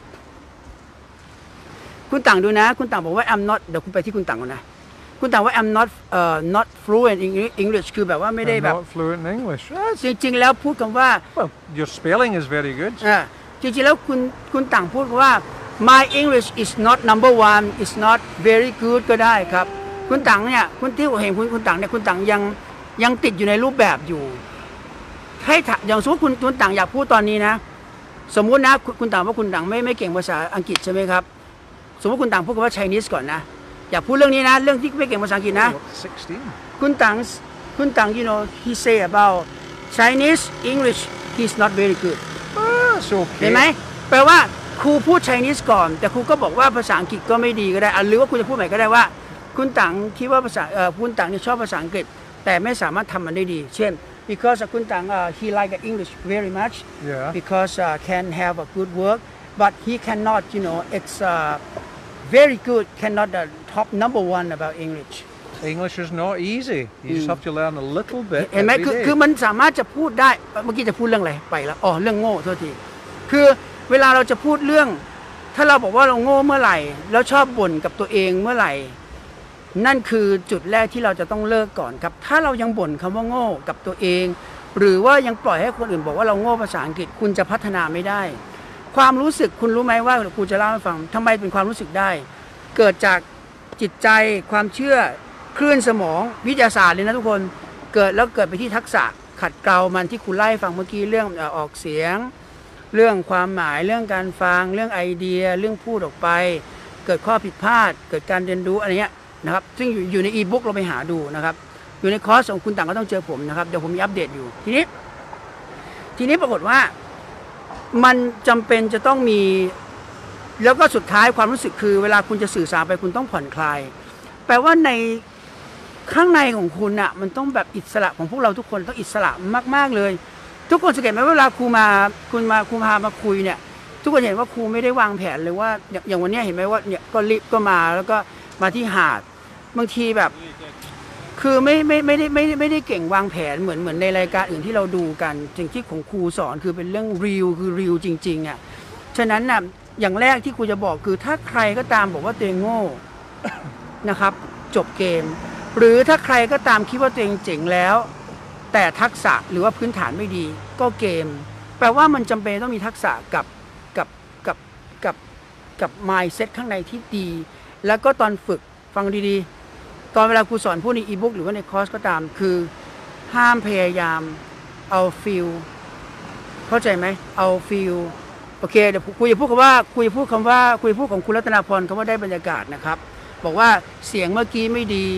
คุณต่างดูนะคุณต่างบอกว่า I'm not เดี๋ยวคุณไปที่คุณต่างก่อนนะคุณต่างว่า I'm not uh, not fluent in English คือแบบว่าไม่ได้แบบ not fluent in English จริงๆแล้วพูดคำว่า well your spelling is very good อ่าจริงๆแล้วคุณคุณต่างพูดว่า my English is not number one is not very good ก็ได้ครับคุณต่างเนี่ยคุณที่เห็นคุณคุณต่างเนี่ยคุณต่างยังยังติดอยู่ในรูปแบบอยู่ให้อย่างสมมติคุณคุณต่างอยากพูดตอนนี้นะสมมุตินะคุณคุณต่างว่าคุณต่างไม่ไม่เก่งภาษาอังกฤษใช่ไหมครับสมมติคุณต่างพูดคำว่า Chinese ก่อนนะอย่าพูดเรื่องนี้นะเรื่องที่ไม่เก่งภาษาอังกฤษนะ sixteen คุณต่างคุณต่าง you know he say about Chinese English he's not very good ah, it's เห็นไหม okay แปลว่าครูพูด Chinese ก่อนแต่ครูก็บอกว่าภาษาอังกฤษก็ไม่ดีก็ได้หรือว่าคุณจะพูดใหม่ก็ได้ว่าคุณต่างคิดว่าภาษาเอ่อคุณต่างนี่ชอบภาษาอังกฤษแต่ไม่สามารถทำมันได้ดีเช่น because คุณต่าง uh, he like English very much yeah because uh, can have a good work but he cannot you know it's uh, very good cannot the top number one about English English is not easy you just have to learn a little bit เห็นไหม every คือ day คือมันสามารถจะพูดได้เมื่อกี้จะพูดเรื่องอะไรไปแล้วอ๋อเรื่องโง่โทษทีคือเวลาเราจะพูดเรื่องถ้าเราบอกว่าเราโง่เมื่อไหร่แล้วชอบบ่นกับตัวเองเมื่อไหร่นั่นคือจุดแรกที่เราจะต้องเลิกก่อนครับถ้าเรายังบ่นคำว่าโง่กับตัวเองหรือว่ายังปล่อยให้คนอื่นบอกว่าเราโง่ภาษาอังกฤษคุณจะพัฒนาไม่ได้ความรู้สึกคุณรู้ไหมว่าครูจะเล่าให้ฟังทำไมเป็นความรู้สึกได้เกิดจากจิตใจความเชื่อคลื่นสมองวิทยาศาสตร์เลยนะทุกคนเกิดแล้วเกิดไปที่ทักษะขัดเกลามันที่ครูไล่ฟังเมื่อกี้เรื่องออกเสียงเรื่องความหมายเรื่องการฟังเรื่องไอเดียเรื่องพูดออกไปเกิดข้อผิดพลาดเกิดการเรียนรู้อะไรเงี้ยนะครับซึ่งอยู่อยู่ในอีบุ๊กเราไปหาดูนะครับอยู่ในคอร์สของคุณต่างก็ต้องเจอผมนะครับเดี๋ยวผมมีอัปเดตอยู่ทีนี้ทีนี้ปรากฏว่ามันจำเป็นจะต้องมีแล้วก็สุดท้ายความรู้สึกคือเวลาคุณจะสื่อสารไปคุณต้องผ่อนคลายแปลว่าในข้างในของคุณอ่ะมันต้องแบบอิสระของพวกเราทุกคนต้องอิสระมากๆเลยทุกคนสังเกตไหมเวลาครูมาคุณมาครูพามาคุยเนี่ยทุกคนเห็นว่าครูไม่ได้วางแผนเลยว่าอย่างวันนี้เห็นไหมว่าเนี่ยก็รีบก็มาแล้วก็มาที่หาดบางทีแบบคือไม่ไม่ไม่ได้ไม่ได้ไม่ได้เก่งวางแผนเหมือนเหมือนในรายการอื่นที่เราดูกันสิ่งที่ของครูสอนคือเป็นเรื่องรีลคือรีลจริงๆอ่ะฉะนั้นน่ะอย่างแรกที่ครูจะบอกคือถ้าใครก็ตามบอกว่าตัวเองโง่นะครับจบเกมหรือถ้าใครก็ตามคิดว่าตัวเองเจ๋งแล้วแต่ทักษะหรือว่าพื้นฐานไม่ดีก็เกมแปลว่ามันจำเป็นต้องมีทักษะกับกับกับกับกับ mindset ข้างในที่ดีแล้วก็ตอนฝึกฟังดีๆตอนเวลาครูสอนพูดในอีบุ๊กหรือว่าในคอร์สก็ตามคือห้ามพยายามเอาฟิลเข้าใจไหมเอาฟิลโอเคเดี๋ยวครูจะพูดคำว่าครูจะพูดคำว่าครูจะพูดของคุณรัตนาพรคำว่าได้บรรยากาศนะครับบอกว่าเสียงเมื่อกี้ไม่ดี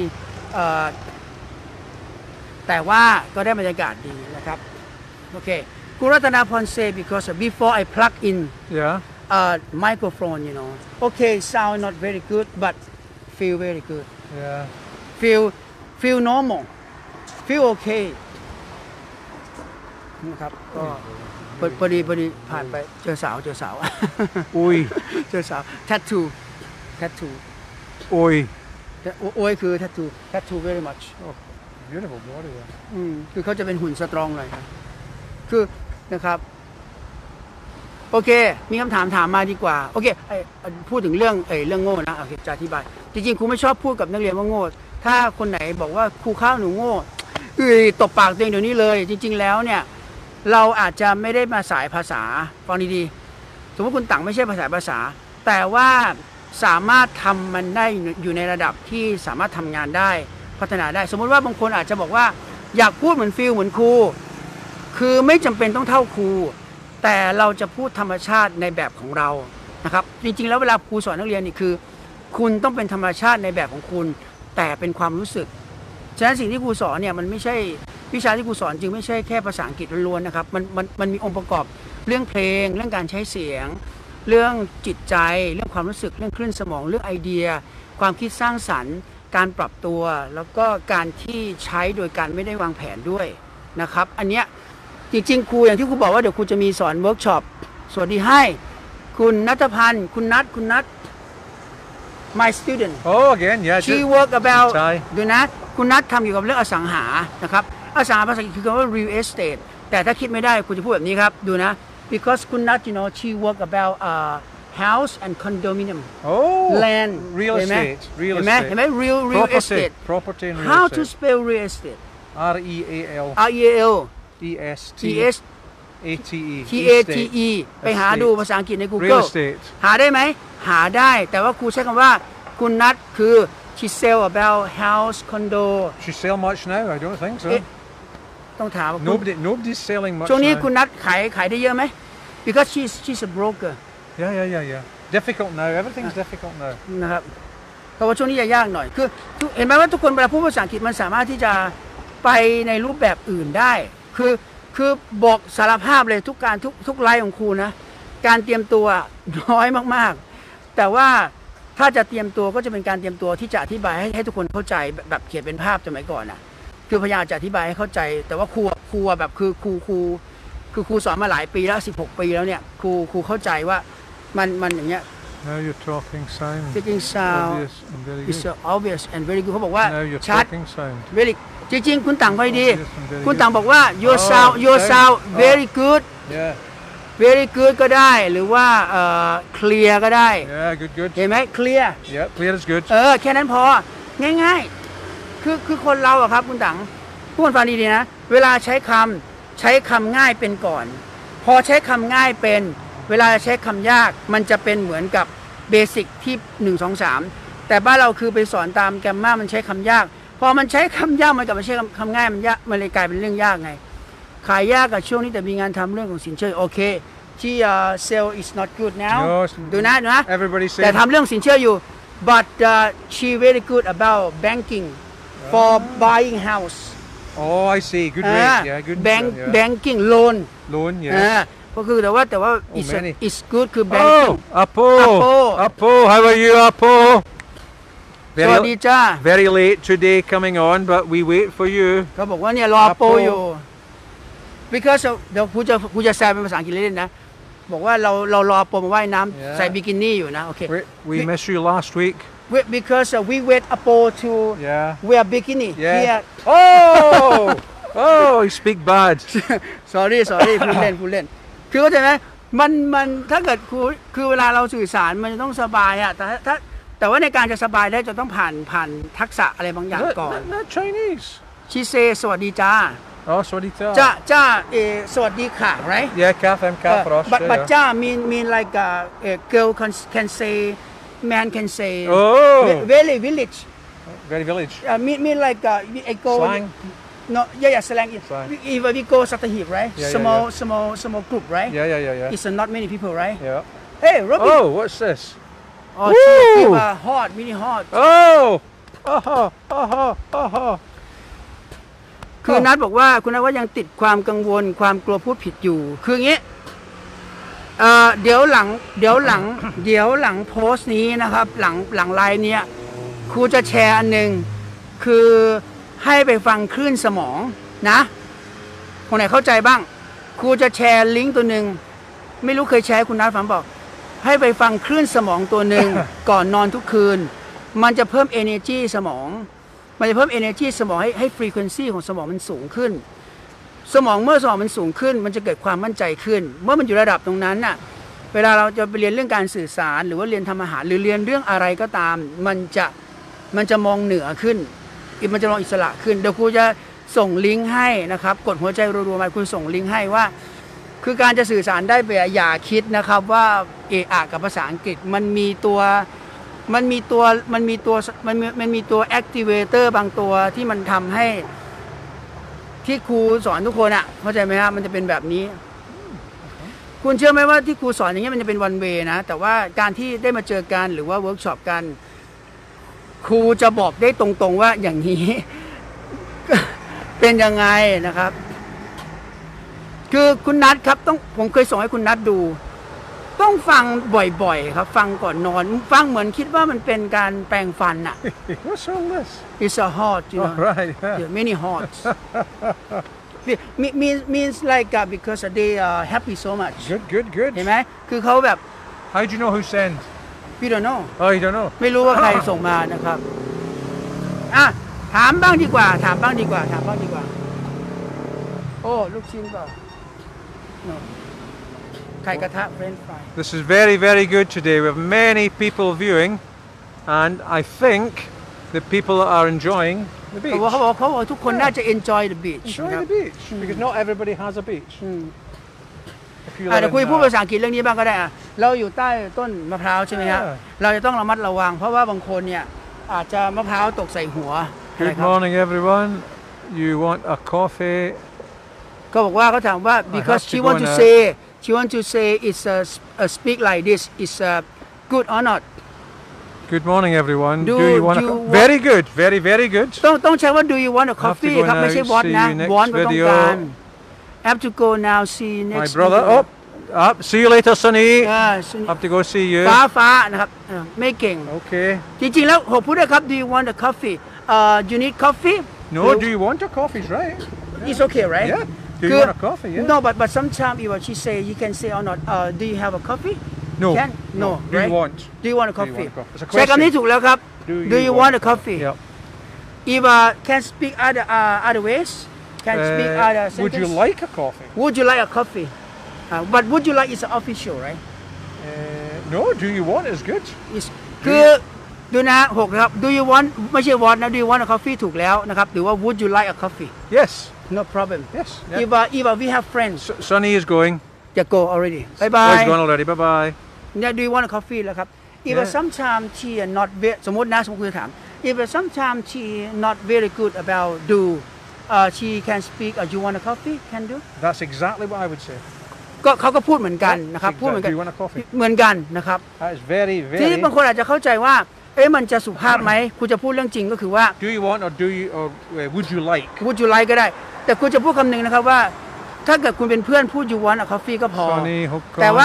แต่ว่าก็ได้บรรยากาศดีนะครับโอเคคุณรัตนาพร say because before I plug in yeah uh, microphone you know okay sound not very good but feel very good yeah feel feel normal feel okay นะครับก็พอดีพอดีผ่านไปเจอสาวเจอสาวอุ้ยเจอสาว tattoo tattoo อุ้ยโอ้ยคือ tattoo tattoo very much oh beautiful body อืมคือเขาจะเป็นหุ่นสตรองหน่อยครับคือนะครับโอเคมีคำถามถามมาดีกว่าโอเคไอพูดถึงเรื่องไอเรื่องโง่นะโอเคจะอธิบายจริงๆครูไม่ชอบพูดกับนักเรียนว่าโง่ถ้าคนไหนบอกว่าครูข้าวหนูโง่เอ้ยตบปากตัวเองเดี๋ยวนี้เลยจริงๆแล้วเนี่ยเราอาจจะไม่ได้มาสายภาษาฟังดีๆสมมติคุณต่างไม่ใช่ภาษาภาษาแต่ว่าสามารถทำมันได้อยู่ในระดับที่สามารถทำงานได้พัฒนาได้สมมติว่าบางคนอาจจะบอกว่าอยากพูดเหมือนฟิลเหมือนครูคือไม่จำเป็นต้องเท่าครูแต่เราจะพูดธรรมชาติในแบบของเรานะครับจริงๆแล้วเวลาครูสอนนักเรียนนี่คือคุณต้องเป็นธรรมชาติในแบบของคุณแต่เป็นความรู้สึกฉะนั้นสิ่งที่ครูสอนเนี่ยมันไม่ใช่วิชาที่ครูสอนจึงไม่ใช่แค่ภาษาอังกฤษล้วนๆนะครับมันมันมันมีองค์ประกอบเรื่องเพลงเรื่องการใช้เสียงเรื่องจิตใจเรื่องความรู้สึกเรื่องคลื่นสมองเรื่องไอเดียความคิดสร้างสรรค์การปรับตัวแล้วก็การที่ใช้โดยการไม่ได้วางแผนด้วยนะครับอันเนี้ยจริงๆครูอย่างที่ครูบอกว่าเดี๋ยวครูจะมีสอนเวิร์กช็อปสวัสดีให้คุณณัฐพันธ์คุณนัทคุณนัท my student Oh, again, yeah. she ju- work about ใช่ดูนะคุณนัททำเกี่ยวกับเรื่องอสังหานะครับอสังหาภาษาอังกฤษคือคำว่า real estate แต่ถ้าคิดไม่ได้คุณจะพูดแบบนี้ครับดูนะ because คุณนัท you know she work about uh, house and condominium Oh, land real เห็นไหม estate. Real เห็นไหม estate. เห็นไหม real real Property. estate Property and real how to estate. spell real estate R E A L R E A L E S T T S A T E. T A T E ไปหาดูภาษาอังกฤษใน Real Google estate. หาได้ไหมหาได้แต่ว่าครูใช้คำว่าคุณนัทคือ she sell about house condo She sell much now? I don't think so. เอ๊ะ ต้องถามว่าคุณ Nobody, nobody's selling much ช่วงนี้ now. คุณนัทขายขายได้เยอะไหม because she's she's a broker Yeah, yeah, yeah, yeah. Difficult now. Everything's difficult now. นะครับเพราะว่าช่วงนี้จะยากหน่อยคือทุกเห็นไหมว่าทุกคนเวลาพูดภาษาอังกฤษมันสามารถที่จะไปในรูปแบบอื่นได้ คือคือบอกสารภาพเลยทุกการทุกทุกไลฟ์ของครูนะการเตรียมตัวน้อยมากๆ แต่ว่าถ้าจะเตรียมตัวก็จะเป็นการเตรียมตัวที่จะอธิบายให้ให้ทุกคนเข้าใจแบบแบบเขียนเป็นภาพสมัยก่อนนะคือพยายามจะอธิบายให้เข้าใจ แต่ว่าครูครูแบบคือครูครูคือครูสอนมาหลายปีแล้วสิบหกปีแล้วเนี่ยครูครูเข้าใจว่ามันมันอย่างเงี้ย Now you're talking sound. speaking sound Obvious and very is good. obvious and very good เขาบอกว่า Now you're ชัด talking sound. very จริงๆ คุณต่างไปดี Obvious and very คุณต่าง good. บอกว่า your Oh, sound your sound. sound Oh. very good Yeah, very good ก็ได้หรือว่าเอ่อ clear ก็ได้ yeah, good, good. เห็นไหม clear Yeah, clear is good. เออแค่นั้นพอง่ายๆ คือคือคนเราอะครับคุณตังพูดฟังดีๆนะ เวลาใช้คำใช้คำง่ายเป็นก่อน พอใช้คำง่ายเป็น เวลาใช้คำยากมันจะเป็นเหมือนกับเบสิกที่หนึ่ง สอง สามแต่บ้านเราคือไปสอนตามแกรมมามันใช้คำยาก พอมันใช้คำยากมันกับมันใช้คำง่ายมันยากมันเลยกลายเป็นเรื่องยากไง ขายยากกับช่วงนี้แต่มีงานทำเรื่องของสินเชื่อโอเคที่เอ่อ sale is not good now No, it's- ดูนะดูนะ Everybody แต่ said. ทำเรื่องสินเชื่ออยู่ but uh, she very good about banking for buying house Oh, I see. Good อ่า rate. Yeah, good. bank yeah. banking loan Loan. อ่า Yes. ก็คือแต่ว่าแต่ว่า Oh, it's many. it's good คือ banking Oh, Apo. Apo. Apo, how are you, Apo? สวัสดี Very, จ้า very late today coming on, but we wait for you. เขาบอกว่าเนี่ยรอโปร Apo อยู่ because of- เดี๋ยวครูจะครูจะแซวเป็นภาษาอังกฤษเล่นๆนะ บอกว่าเราเรารอโปรมาว่ายน้ำ Yeah. ใส่บิกินี่อยู่นะโอเค We, we We- missed you last week. We- because uh, we wait a pole to Yeah. wear bikini Yeah. here Oh! Oh, you speak bad. sorry sorry พูดเล่นพูดเล่น คือเข้าใจไหมมันมันถ้าเกิดครูคือเวลาเราสื่อสารมันจะต้องสบายอะแต่ถ้าถ้าแต่ว่าในการจะสบายได้จะต้องผ่านผ่านทักษะอะไรบางอย่าง Not, ก่อน not, not Chinese. ชิเซสวัสดีจ้า Oh, sorry, ta. จ้าจ้าเออสวัสดีค่ะ right Yeah, Kath, I'm Kath Uh, Frost. but yeah, but yeah. จ้า mean mean like uh, a girl can can say man can say Oh, very village very village. uh, mean mean like uh, I go Slang. no yeah yeah slang Slang. if we go Sattahip right Yeah, yeah, small yeah. small small group right Yeah, yeah, yeah, yeah. it's uh, not many people right Yeah. hey Robin Oh, what's this? oh Woo! she give a hot mini hot Oh! Aha! Aha! Aha! คือนัทบอกว่าคุณนัทว่ายังติดความกังวลความกลัวพูดผิดอยู่ คืออย่างงี้เอ่อเดี๋ยวหลังเดี๋ยวหลัง เดี๋ยวหลังโพสต์นี้นะครับ หลังหลังไลน์เนี้ยครูจะแชร์อันหนึ่งคือให้ไปฟังคลื่นสมองนะคนไหนเข้าใจบ้าง ครูจะแชร์ลิงก์ตัวหนึ่งไม่รู้เคยแชร์ให้คุณนัทฟังบอก ให้ไปฟังคลื่นสมองตัวหนึ่ง ก่อนนอนทุกคืน มันจะเพิ่ม energy สมอง มันจะเพิ่ม energy สมองให้ให้ frequency ของสมองมันสูงขึ้น สมองเมื่อสมองมันสูงขึ้น มันจะเกิดความมั่นใจขึ้น เมื่อมันอยู่ระดับตรงนั้นน่ะ เวลาเราจะไปเรียนเรื่องการสื่อสาร หรือว่าเรียนทำอาหารหรือเรียนเรื่องอะไรก็ตาม มันจะมันจะมองเหนือขึ้นมันจะมองอิสระขึ้น เดี๋ยวครูจะส่งลิงก์ให้นะครับ กดหัวใจรัวๆมาคุณส่งลิงก์ให้ว่า คือการจะสื่อสารได้แบบอย่าคิดนะครับว่าเอะอะกับภาษาอังกฤษมันมีตัวมันมีตัวมันมีตัวมันมีมันมีตัว activator บางตัวที่มันทำให้ที่ครูสอนทุกคนอะเข้าใจไหมครับมันจะเป็นแบบนี้ คุณเชื่อไหมว่าที่ครูสอนอย่างเงี้ยมันจะเป็นวันเวนะแต่ว่าการที่ได้มาเจอกันหรือว่าเวิร์กช็อปกัน ครูจะบอกได้ตรงๆว่าอย่างนี้ เป็นยังไงนะครับ คือคุณนัทครับต้องผมเคยส่งให้คุณนัทดู ต้องฟังบ่อยๆครับ ฟังก่อนนอน ฟังเหมือนคิดว่ามันเป็นการแปรงฟันอะ What's all this? it's a hot you know Oh, right. Yeah. yeah, many hot means means like uh, because they are happy so much Good, good, good. เห็นไหมคือเขาแบบ How do you know who sent? we don't know Oh, you don't know. ไม่รู้ว่าใครส่งมานะครับอ่ะถามบ้างดีกว่า ถามบ้างดีกว่า ถามบ้างดีกว่า โอ้ลูกชิ้นเปล่า no ไข่กระทะ French fry This is very, very good today. We have many people viewing, and I think the people are enjoying the เขาบอก beach. เขาบอกเขาบอกทุกคนน่าจะ enjoy the beach Enjoy นะครับ the beach because not everybody has a beach. อืม If you อ่ะ live เดี๋ยวคุย in, พูด uh, ภาษาอังกฤษเรื่องนี้บ้างก็ได้อ่ะเราอยู่ใต้ต้นมะพร้าวใช่ไหมครับอ่าเราจะต้องระมัดระวัง เพราะว่าบางคนเนี่ยอาจจะมะพร้าวตกใส่หัวนะ Good ครับ morning, everyone. You want a coffee? ก็บอกว่าเขาถามว่า because have to she go want to now. say she want to say it's a, a speak like this is a good or not Good morning, everyone. Do you want a you co- want- Very good, very, very good. ต้องต้องใช้ว่า do you want a Have to coffee go ครับ ไม่ใช่ now. want See นะ you next want ไม่ต้อง video. การ have to go now see you My next brother. video. Up, up. See you later, Sonny. อ่า Have to go see you. ฟ้าฟ้านะครับเออไม่เก่ง Okay. จริงๆแล้วหกพูดได้ครับ do you want a coffee uh you need coffee No, do you want a coffee? Right. it's okay right Yeah. Do you คือ want a coffee? Yeah. no but but sometimes if she say you can say or not uh do you have a coffee No. Can? No, Do right? you want? do you want a Do you coffee want a coffee? It's a ใช้คำนี้ question. ถูกแล้วครับ Do do you you want want a coffee Yep. if uh can speak other uh other ways can speak Uh, other would you sentence like a coffee? would you like a coffee uh, but would you like is official right Uh, no. Do you want is good. is คือดูนะหกนะครับ do you want ไม่ใช่ want นะ do you want a coffee ถูกแล้วนะครับหรือว่า would you like a coffee Yes. no problem Yes. Yeah. if uh, if uh, we have friends S- Sonny is going. จะ go already bye Oh, he's bye gone already. Bye bye. เนี่ย do you want a coffee แล้วครับ if Yeah. uh, sometimes she are not very สมมตินะสมมติคุณจะถาม if uh, sometimes she not very good about do uh, she can speak uh, you want a coffee can do That's exactly what I would say. ก็เขาก็พูดเหมือนกันนะครับ Exactly. พูดเหมือนกัน Do you want a coffee? เหมือนกันนะครับ That is very, ทีนี้ very. บางคนอาจจะเข้าใจว่าเอ๊ะมันจะสุภาพไหมคุณจะพูดเรื่องจริงก็คือว่า Do you want or do you or uh, would you like? would you like ก็ได้ แต่คุณจะพูดคำหนึ่งนะครับว่า ถ้าเกิดคุณเป็นเพื่อนพูด you want a coffee ก็พอ Sonny, hook แต่ on. ว่า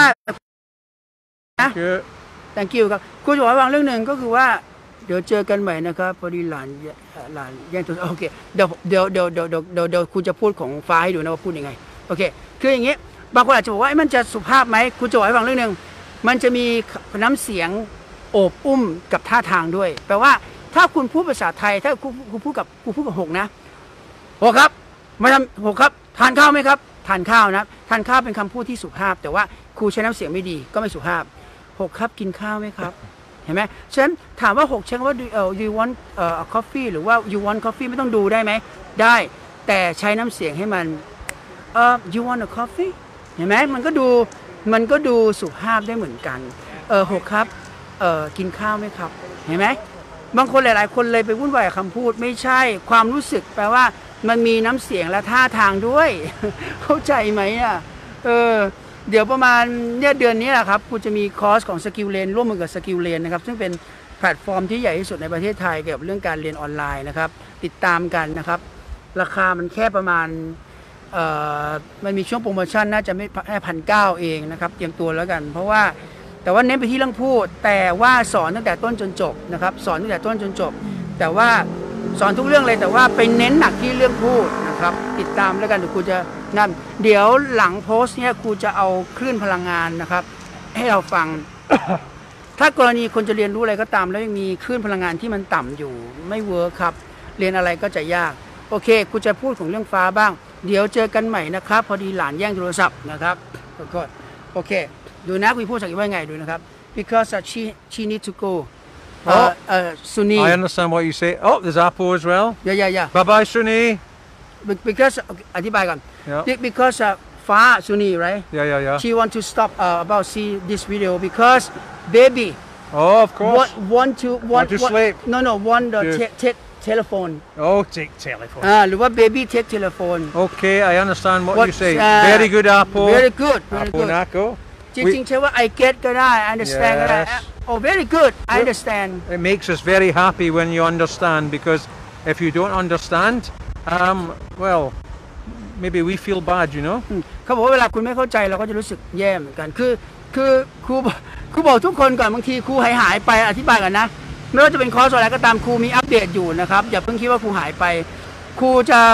Good. thank you ครับคุณจะบอกให้ฟังเรื่องหนึ่งก็คือว่าเดี๋ยวเจอกันใหม่นะครับพอดีหลานหลานแย่งตัวโอเคเดี๋ยวเดี๋ยวเดี๋ยวเดี๋ยวเดี๋ยวเดี๋ยวเดี๋ยวคุณจะพูดของฟ้าให้ดูนะว่าพูดยังไงโอเคคืออย่างนี้บางคนอาจจะบอกว่ามันจะสุภาพไหมคุณจะบอกให้ฟังเรื่องหนึ่งมันจะมีน้ำเสียงโอบอุ้มกับท่าทางด้วยแปลว่าถ้าคุณพูดภาษาไทยถ้าคุณคุณพูดกับคุณพูดกับหกนะหกครับมาทำหกครับทานข้าวไหมครับทานข้าวนะทานข้าวเป็นคำพูดที่สุภาพ แต่ว่าครูใช้น้ำเสียงไม่ดีก็ไม่สุภาพหกครับกินข้าวไหมครับเห็นไหมฉะนั้นถามว่าหกใช้คำว่า do uh, you want uh, a coffee หรือว่า you want coffee ไม่ต้องดูได้ไหมได้แต่ใช้น้ำเสียงให้มันเอ่อ you want a coffee เห็นไหมมันก็ดูมันก็ดูสุภาพได้เหมือนกันเออหกครับเออกินข้าวไหมครับเห็นไหมบางคนหลาย ๆ คนเลยไปวุ่นวายกับคำพูดไม่ใช่ความรู้สึกแปลว่ามันมีน้ำเสียงและท่าทางด้วย เข้าใจไหมอ่ะเออเดี๋ยวประมาณเนี่ยเดือนนี้แหละครับคุณจะมีคอร์สของสกิลเลนร่วมมือกับสกิลเลนนะครับซึ่งเป็นแพลตฟอร์มที่ใหญ่ที่สุดในประเทศไทยเกี่ยวกับเรื่องการเรียนออนไลน์นะครับติดตามกันนะครับราคามันแค่ประมาณเอ่อมันมีช่วงโปรโมชั่นน่าจะไม่แค่พันเก้าเองนะครับเตรียมตัวแล้วกันเพราะว่าแต่ว่าเน้นไปที่เรื่องพูดแต่ว่าสอนตั้งแต่ต้นจนจบนะครับสอนตั้งแต่ต้นจนจบแต่ว่าสอนทุกเรื่องเลยแต่ว่าไปเน้นหนักที่เรื่องพูดนะครับติดตามแล้วกันเดี๋ยวครูจะนั่นเดี๋ยวหลังโพสต์เนี่ยครูจะเอาคลื่นพลังงานนะครับให้เราฟัง ถ้ากรณีคนจะเรียนรู้อะไรก็ตามแล้วยังมีคลื่นพลังงานที่มันต่ำอยู่ไม่เวิร์คครับเรียนอะไรก็จะยากโอเคครูจะพูดของเรื่องฟ้าบ้างเดี๋ยวเจอกันใหม่นะครับพอดีหลานแย่งโทรศัพท์นะครับก็โอเคดูนะคุยพูดสักว่าไงดูนะครับ because uh, she she need to go uh, uh, Sunni I understand what you say. Oh, there's Apple as well. yeah yeah yeah Bye bye, Sunny. because อธิบายก่อน Yeah. because uh, ฟ้า Sunni right Yeah, yeah, yeah. she want to stop uh, about see this video because baby Oh, of course. want want to want to sleep. no no want the Yes. take take telephone Oh, take telephone. อ่าหรือว่า baby take telephone Okay, I understand what, What, you say. uh, Very good, Apple. very good very Apple good Nako. จริงๆใช้ว่า I get ก็ได้ I understand ก็ได้ Yes. oh very good I understand It makes us very happy when you understand because if you don't understand, um, well, maybe we feel bad, you know. อืมเขาบอกว่าเวลาคุณไม่เข้าใจเราก็จะรู้สึกแย่เหมือนกันคือคือครูครูบอกทุกคนก่อนบางทีครูหายหายไปอธิบายกันนะไม่ว่าจะเป็นคอร์สอะไรก็ตามครูมีอัปเดตอยู่นะครับอย่าเพิ่งคิดว่าครูหายไปครูจะ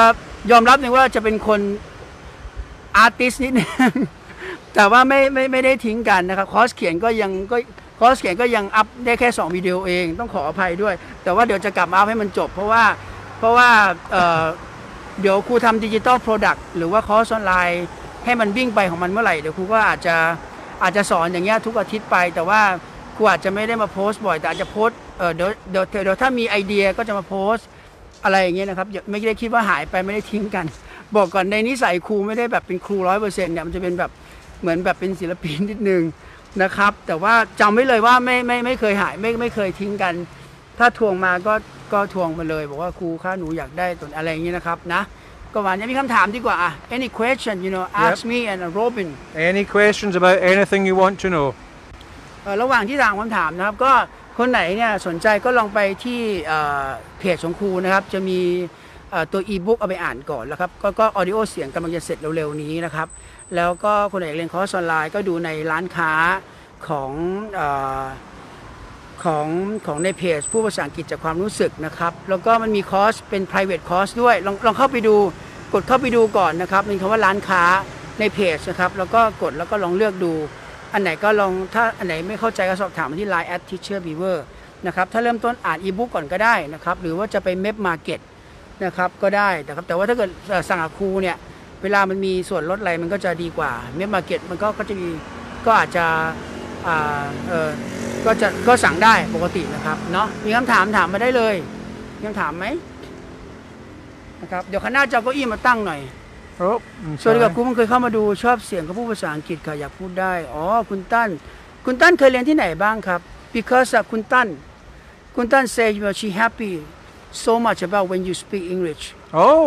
ยอมรับเลยว่าจะเป็นคนอาร์ติสนิดนึง แต่ว่าไม่ไม่ไม่ได้ทิ้งกันนะครับคอร์สเขียนก็ยังก็คอร์สเขียนก็ยังอัพได้แค่สองวิดีโอเองต้องขออภัยด้วย แต่ว่าเดี๋ยวจะกลับมาอัพให้มันจบ เพราะว่าเพราะว่าเอ่อเดี๋ยวครูทำดิจิตอลโปรดักต์หรือว่าคอร์สออนไลน์ให้มันวิ่งไปของมันเมื่อไหร่เดี๋ยวครูก็อาจจะอาจจะสอนอย่างเงี้ยทุกอาทิตย์ไป แต่ว่าครูอาจจะไม่ได้มาโพสต์บ่อยแต่อาจจะโพสต์เอ่อเดี๋ยวเดี๋ยวเดี๋ยวถ้ามีไอเดียก็จะมาโพสต์อะไรอย่างเงี้ยนะครับไม่ได้คิดว่าหายไปไม่ได้ทิ้งกัน บอกก่อนในนิสัยครูไม่ได้แบบเป็นครูร้อยเปอร์เซ็นต์เนี่ยมันจะเป็นแบบเหมือนแบบเป็นศิลปินนิดนึงนะครับแต่ว่าจำไว้เลยว่าไม่ไม่ไม่เคยหายไม่ไม่เคยทิ้งกัน ถ้าทวงมาก็ก็ทวงมาเลยบอกว่าครูคะหนูอยากได้ตัวอะไรอย่างเงี้ยนะครับนะก็วันนี้มีคำถามดีกว่าอ่ะ any question you know ask me and Robin Any questions about anything you want to know? เอ่อระหว่างที่ถามคำถามนะครับก็คนไหนเนี่ยสนใจก็ลองไปที่เอ่อเพจของครูนะครับจะมีเอ่อตัวอีบุ๊กเอาไปอ่านก่อนแล้วครับก็ก็ออดิโอเสียงกำลังจะเสร็จเร็วๆนี้นะครับแล้วก็คนไหนเรียนคอร์สออนไลน์ก็ดูในร้านค้าของเอ่อของของในเพจผู้ภาษาอังกฤษจากความรู้สึกนะครับแล้วก็มันมีคอร์สเป็น private course ด้วยลองลองเข้าไปดูกดเข้าไปดูก่อนนะครับมีคำว่าร้านค้าในเพจนะครับแล้วก็กดแล้วก็ลองเลือกดูอันไหนก็ลองถ้าอันไหนไม่เข้าใจก็สอบถามมาที่ ไลน์ แอท ทีเชอร์ บีเวอร์ นะครับถ้าเริ่มต้นอ่านอีบุ๊กก่อนก็ได้นะครับหรือว่าจะไปเมพมาร์เก็ตนะครับก็ได้นะครับแต่ว่าถ้าเกิดสั่งกับครูเนี่ยเวลามันมีส่วนลดอะไรมันก็จะดีกว่าเมพมาร์เก็ตมันก็ก็จะมีก็อาจจะอ่าเออก็จะก็สั่งได้ปกตินะครับเนาะมีคำถามถามมาได้เลยมีคำถามไหมนะครับเดี๋ยวข้างหน้าจะเอาเก้าอี้มาตั้งหน่อย Oh, สวัสดีครับครูมันเคยเข้ามาดูชอบเสียงเขาพูดภาษาอังกฤษค่ะอยากพูดได้อ๋อคุณตั้นคุณตั้นเคยเรียนที่ไหนบ้างครับ because คุณตั้นคุณตั้น say you know she happy so much about when you speak English oh,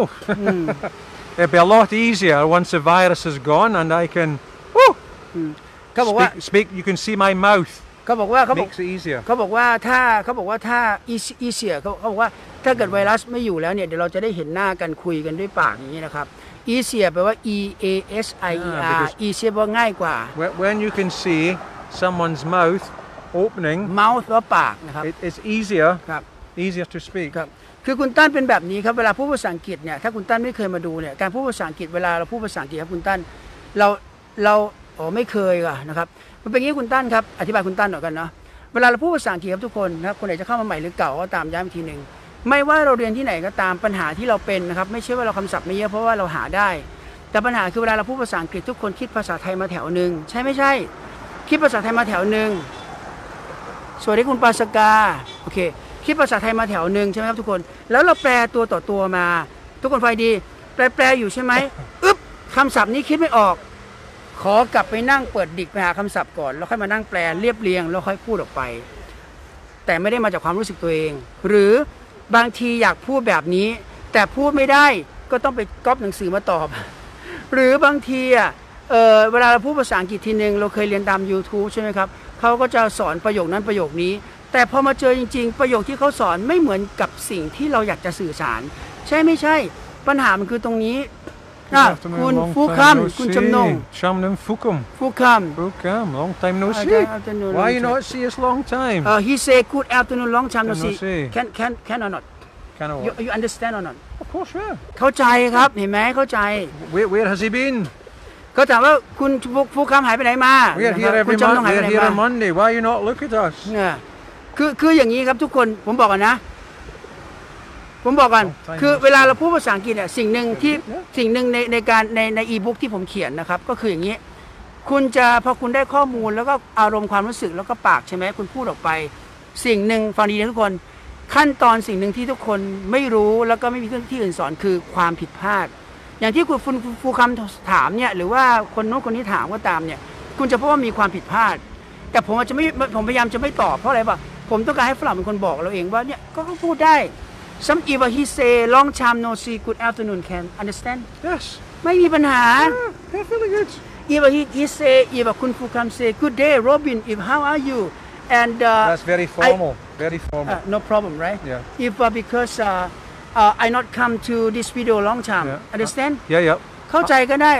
it'll be a lot easier once the virus is gone and I can woo, เขาบอกว่า speak, speak. You can see my mouth. เขาบอกว่าเขาบอก Makes it easier. เขาบอกว่าถ้าเขาบอกว่าถ้า easier เขาเขาบอกว่าถ้าเกิดไวรัสไม่อยู่แล้วเนี่ยเดี๋ยวเราจะได้เห็นหน้ากันคุยกันด้วยปากอย่างนี้นะครับ easier แปลว่า e a s i e r easier แปลว่าง่ายกว่า When you can see someone's mouth opening, mouth แปลว่าปากนะครับ it, it's easier, ครับ easier to speak. ครับคือคุณตั้นเป็นแบบนี้ครับเวลาพูดภาษาอังกฤษเนี่ยถ้าคุณตั้นไม่เคยมาดูเนี่ยการพูดภาษาอังกฤษเวลาเราพูดภาษาอังกฤษครับคุณตั้นเราเราอ๋อไม่เคยอ่ะนะครับมันเป็นอย่างนี้คุณตั้นครับอธิบายคุณตั้นหน่อยกันเนาะเวลาเราพูดภาษาอังกฤษครับทุกคนนะครับคนไหนจะเข้ามาใหม่หรือเก่าก็ตามย้ำอีกทีหนึ่งไม่ว่าเราเรียนที่ไหนก็ตามปัญหาที่เราเป็นนะครับไม่ใช่ว่าเราคำศัพท์ไม่เยอะเพราะว่าเราหาได้แต่ปัญหาคือเวลาเราพูดภาษาอังกฤษทุกคนคิดภาษาไทยมาแถวหนึ่งใช่ไม่ใช่คิดภาษาไทยมาแถวหนึ่งสวัสดีคุณปาสกาโอเคคิดภาษาไทยมาแถวหนึ่งใช่ไหมครับทุกคนแล้วเราแปลตัวต่อตัวมาทุกคนฟังดีแปลแปลอยู่ใช่ไหมอึ๊บคำศัพท์นี้คิดไม่ออกขอกลับไปนั่งเปิดดิกไปหาคำศัพท์ก่อนแล้วค่อยมานั่งแปลเรียบเรียงแล้วค่อยพูดออกไปแต่ไม่ได้มาจากความรู้สึกตัวเองหรือบางทีอยากพูดแบบนี้แต่พูดไม่ได้ก็ต้องไปก๊อปหนังสือมาตอบหรือบางทีอ่ะเออเวลาเราพูดภาษาอังกฤษทีนึงเราเคยเรียนตาม YouTube ใช่ไหมครับเขาก็จะสอนประโยคนั้นประโยคนี้แต่พอมาเจอจริงๆประโยคที่เขาสอนไม่เหมือนกับสิ่งที่เราอยากจะสื่อสารใช่ไม่ใช่ปัญหามันคือตรงนี้อ่ะคุณฟูคัมคุณจำนง Shamnam Fukum. ฟูคัม Fukum, long time no Okay, see. afternoon, Why long you time. not see us long time? Uh, he say good afternoon long time no No see see. can can can or not Kind of you what? you understand or not Of course, yeah. เข้าใจครับเห็นไหมเข้าใจ Where, where has he been? เขาถามว่าคุณฟูคัมหายไปไหนมา We're นะค here รับคุ every ณจำนง month. หายไป We're ไหน here มา on Monday. Why you not look at us? เนี่ยคือคืออย่างนี้ครับทุกคนผมบอกก่อนนะผมบอกก่อนคือเวลาเราพูดภาษาอังกฤษเนี่ยสิ่งหนึ่งที่สิ่งหนึ่งในในการในในอีบุ๊กที่ผมเขียนนะครับก็คืออย่างนี้คุณจะพอคุณได้ข้อมูลแล้วก็อารมณ์ความรู้สึกแล้วก็ปากใช่ไหมคุณพูดออกไปสิ่งหนึ่งฟังดีนะทุกคนขั้นตอนสิ่งหนึ่งที่ทุกคนไม่รู้แล้วก็ไม่มีที่อื่นสอนคือความผิดพลาดอย่างที่คุณฟูคำถามเนี่ยหรือว่าคนโน้นคนนี้ถามก็ตามเนี่ยคุณจะพบว่ามีความผิดพลาดแต่ผมอาจจะไม่ผมพยายามจะไม่ตอบเพราะอะไรป่ะผมต้องการให้ฝรั่งเป็นคนบอกเราเองว่าเนี่ยก็พูดได้ some if he say long time no see good afternoon can understand Yes. ไม่มีปัญหา Yeah, definitely good. if he he say if คุณฟูคัม say good day Robin if how are you and uh, That's very formal. Very formal. uh, no problem right Yeah. if uh, because uh, uh, I not come to this video long time Yeah. understand Yeah, yeah. เข้าใจก็ได้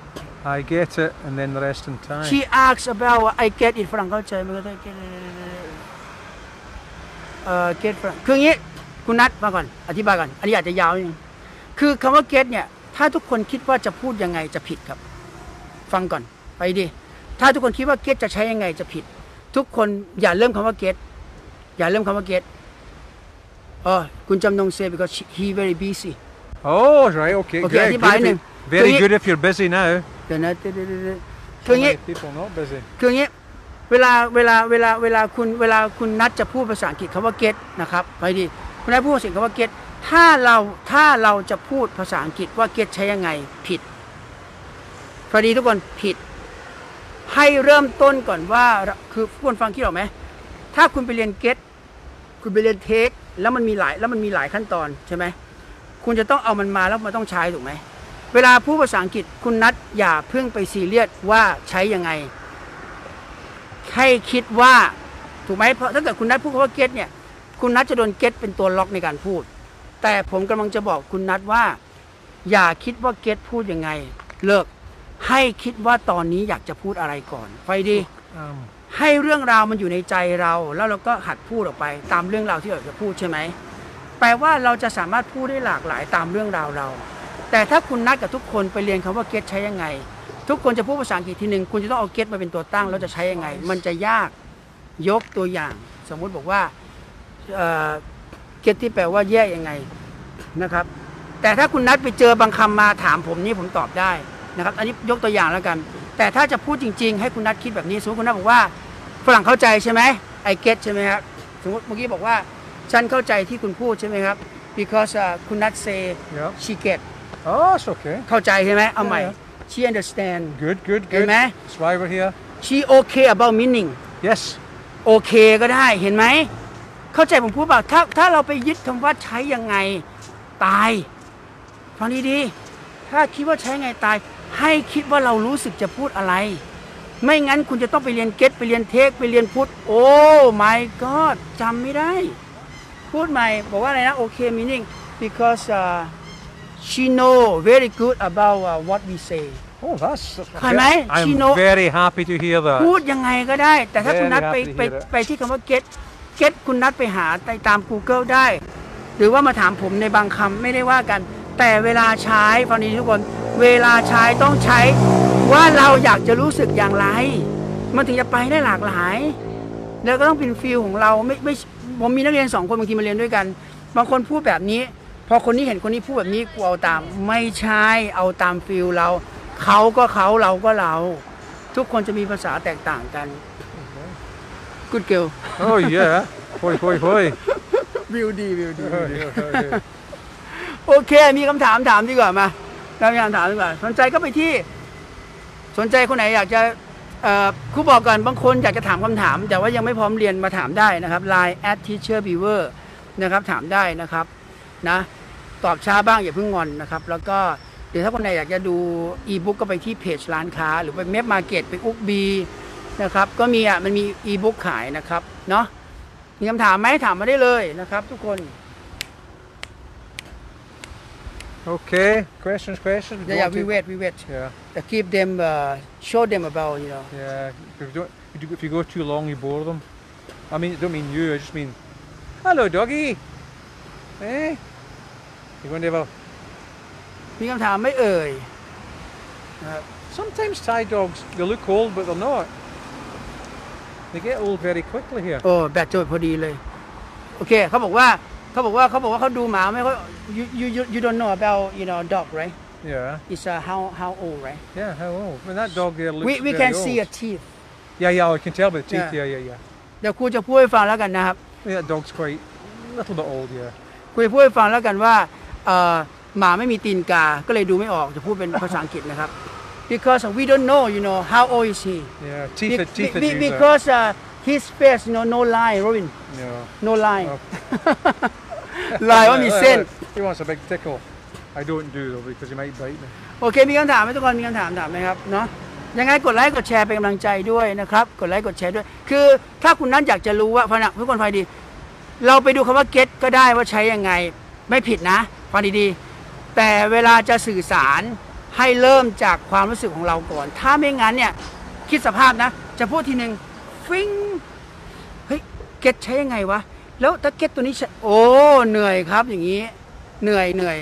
I get it, and then the rest in time. she asks about I get it ฝรั่งเข้าใจไหมก็ได้ get เอ่อ get ฝรั่งคืออย่างนี้คุณนัทมาก่อนอธิบายก่อนอันนี้อาจจะยาวนิดนึงคือคำว่า get เนี่ยถ้าทุกคนคิดว่าจะพูดยังไงจะผิดครับฟังก่อนไปดิถ้าทุกคนคิดว่า get จะใช้ยังไงจะผิดทุกคนอย่าเริ่มคำว่า get อย่าเริ่มคำว่า get อ๋อคุณจำนง say because he very busy Oh, right, okay, Okay, great. อธิบาย Good if หนึ่ง you- very good if you're busy now. เดี๋ยวนะคืออย่างงี้ Many people not busy. คืออย่างงี้เวลาเวลาเวลาเวลาคุณเวลาคุณนัดจะพูดภาษาอังกฤษคำว่า get นะครับไปดิคุณนัดพูดภาษาอังกฤษคำว่า get ถ้าเราถ้าเราจะพูดภาษาอังกฤษว่า get ใช้ยังไงผิดพอดีทุกคนผิดให้เริ่มต้นก่อนว่าคือทุกคนฟังคิดออกไหมถ้าคุณไปเรียน get คุณไปเรียน take แล้วมันมีหลายแล้วมันมีหลายขั้นตอนใช่ไหมคุณจะต้องเอามันมาแล้วมันต้องใช้ถูกไหมเวลาพูดภาษาอังกฤษคุณนัดอย่าเพิ่งไปซีเรียสว่าใช้ยังไงให้คิดว่าถูกไหมเพราะถ้าเกิดคุณนัดพูดคำว่า get เนี่ยคุณนัดจะโดน get เป็นตัวล็อกในการพูดแต่ผมกำลังจะบอกคุณนัดว่าอย่าคิดว่า get พูดยังไงเลิกให้คิดว่าตอนนี้อยากจะพูดอะไรก่อนไปดี Um, ให้เรื่องราวมันอยู่ในใจเราแล้วเราก็หัดพูดออกไปตามเรื่องราวที่เราจะพูดใช่ไหมแปลว่าเราจะสามารถพูดได้หลากหลายตามเรื่องราวเราแต่ถ้าคุณนัดกับทุกคนไปเรียนคำว่า get ใช้ยังไงทุกคนจะพูดภาษาอังกฤษทีหนึ่งคุณจะต้องเอา get มาเป็นตัวตั้งแล้วจะใช้ยังไงมันจะยากยกตัวอย่างสมมุติบอกว่าเอ่อ get ที่แปลว่าแย่ยังไงนะครับแต่ถ้าคุณนัดไปเจอบางคำมาถามผมนี่ผมตอบได้นะครับอันนี้ยกตัวอย่างแล้วกันแต่ถ้าจะพูดจริงๆให้คุณนัดคิดแบบนี้สมมติคุณนัดบอกว่าฝรั่งเข้าใจใช่ไหม I get ใช่ไหมครับสมมติเมื่อกี้บอกว่าฉันเข้าใจที่คุณพูดใช่ไหมครับ because uh, คุณนัด say Yep. she get oh, it's okay. เข้าใจใช่ไหมเอาใหม่ Yeah, she understand Good, good, เห็น good. ไหม That's why we're here. she okay about meaning Yes. โอเคก็ได้เห็นไหมเข้าใจผมพูดเปล่าถ้าถ้าเราไปยึดคำว่าใช้ยังไงตายฟังดีๆถ้าคิดว่าใช้ไงตายให้คิดว่าเรารู้สึกจะพูดอะไรไม่งั้นคุณจะต้องไปเรียนเก็ตไปเรียนเทคไปเรียนพุทธโอ้ my god จำไม่ได้พูดใหม่บอกว่าอะไรนะโอเค meaning because uh, she know very good about uh, what we say Oh, that's. เข้าไหม I'm she know very happy to hear that. พูดยังไงก็ได้ แต่ถ้าคุณนัดไป Very happy to ไป hear it. ไปที่คำว่า get get คุณนัดไปหาไปตาม Google ได้ หรือว่ามาถามผมในบางคำไม่ได้ว่ากัน แต่เวลาใช้ฟังดีทุกคนเวลาใช้ต้องใช้ว่าเราอยากจะรู้สึกอย่างไร มันถึงจะไปได้หลากหลาย แล้วก็ต้องเป็นฟีลของเราไม่ไม่ผมมีนักเรียนสองคนบางทีมาเรียนด้วยกัน บางคนพูดแบบนี้พอคนนี้เห็นคนนี้พูดแบบนี้กูเอาตามไม่ใช่เอาตามฟีลเราเขาก็เขาเราก็เราทุกคนจะมีภาษาแตกต่างกัน Good girl Oh yeah. Hoi hoi hoi. วิวดีวิวดี Oh, yeah, oh, yeah. โอเคมีคำถามถามดีกว่ามาเรามีคำถามดีกว่าสนใจก็ไปที่สนใจคนไหนอยากจะเอ่อครูบอกก่อนบางคนอยากจะถามคำถาม แต่ว่ายังไม่พร้อมเรียนมาถามได้นะครับ ไลน์ แอท ทีเชอร์บีเวอร์ นะครับถามได้นะครับนะตอบช้าบ้างอย่าเพิ่งงอนนะครับแล้วก็เดี๋ยวถ้าคนไหนอยากจะดูอีบุ๊กก็ไปที่เพจร้านค้าหรือไปเมฟมาร์เก็ตไปอุ๊กบีนะครับก็มีอ่ะมันมีอีบุ๊กขายนะครับเนาะมีคำถามไหมถามมาได้เลยนะครับทุกคน Okay. Questions, questions. Yeah, yeah, we wait, we wait. Yeah. To keep them, uh, show them about, you know. Yeah. If you, don't, if you- if you go too long, you bore them. I mean, I don't mean you. I just mean, hello, doggy. Eh? You going to have a? มีคำถามไหม่เอ่ยนะครับ Sometimes Thai dogs they look old, but they're not. They get old very quickly here. โอ้แบตโจทย์พอดีเลย โอเคเขาบอกว่าเขาบอกว่าเขาบอกว่าเขาดูหมาไม่เขา you you you you don't know about you know dog right Yeah. it's uh, how how old right Yeah. How old? I mean, that dog there looks we we very can old. see a teeth Yeah, yeah. I can tell by the teeth. Yeah. Yeah, yeah, yeah. เดี๋ยวครูจะพูดให้ฟังแล้วกันนะครับ Yeah, that dog's quite a little bit old. Yeah. ครูจะพูดให้ฟังแล้วกันว่าเอ่อหมาไม่มีตีนกาก็เลยดูไม่ออกจะพูดเป็นภาษาอังกฤษนะครับ because we don't know you know how old is he Yeah. Teeth. Be- teeth. be- is because uh, his face you know no line Robin No. no line Oh. ลายว่ามีเส้น He wants a big tickle. I don't do though because he might bite me. โอเคมีคำถามไหมทุกคนมีคำถามถามไหมครับเนาะยังไงกดไลค์กดแชร์เป็นกำลังใจด้วยนะครับกดไลค์กดแชร์ด้วยคือถ้าคุณนั้นอยากจะรู้ว่าพนักทุกคนฟังดีเราไปดูคำว่า get ก็ได้ว่าใช้ยังไงไม่ผิดนะฟังดีๆแต่เวลาจะสื่อสารให้เริ่มจากความรู้สึกของเราก่อน ถ้าไม่งั้นเนี่ยคิดสภาพนะจะพูดทีหนึ่งฟิ้งเฮ้ย get ใช้ยังไงวะแล้วถ้า get ตัวนี้ใช้โอ้เหนื่อยครับอย่างนี้เหนื่อยเหนื่อย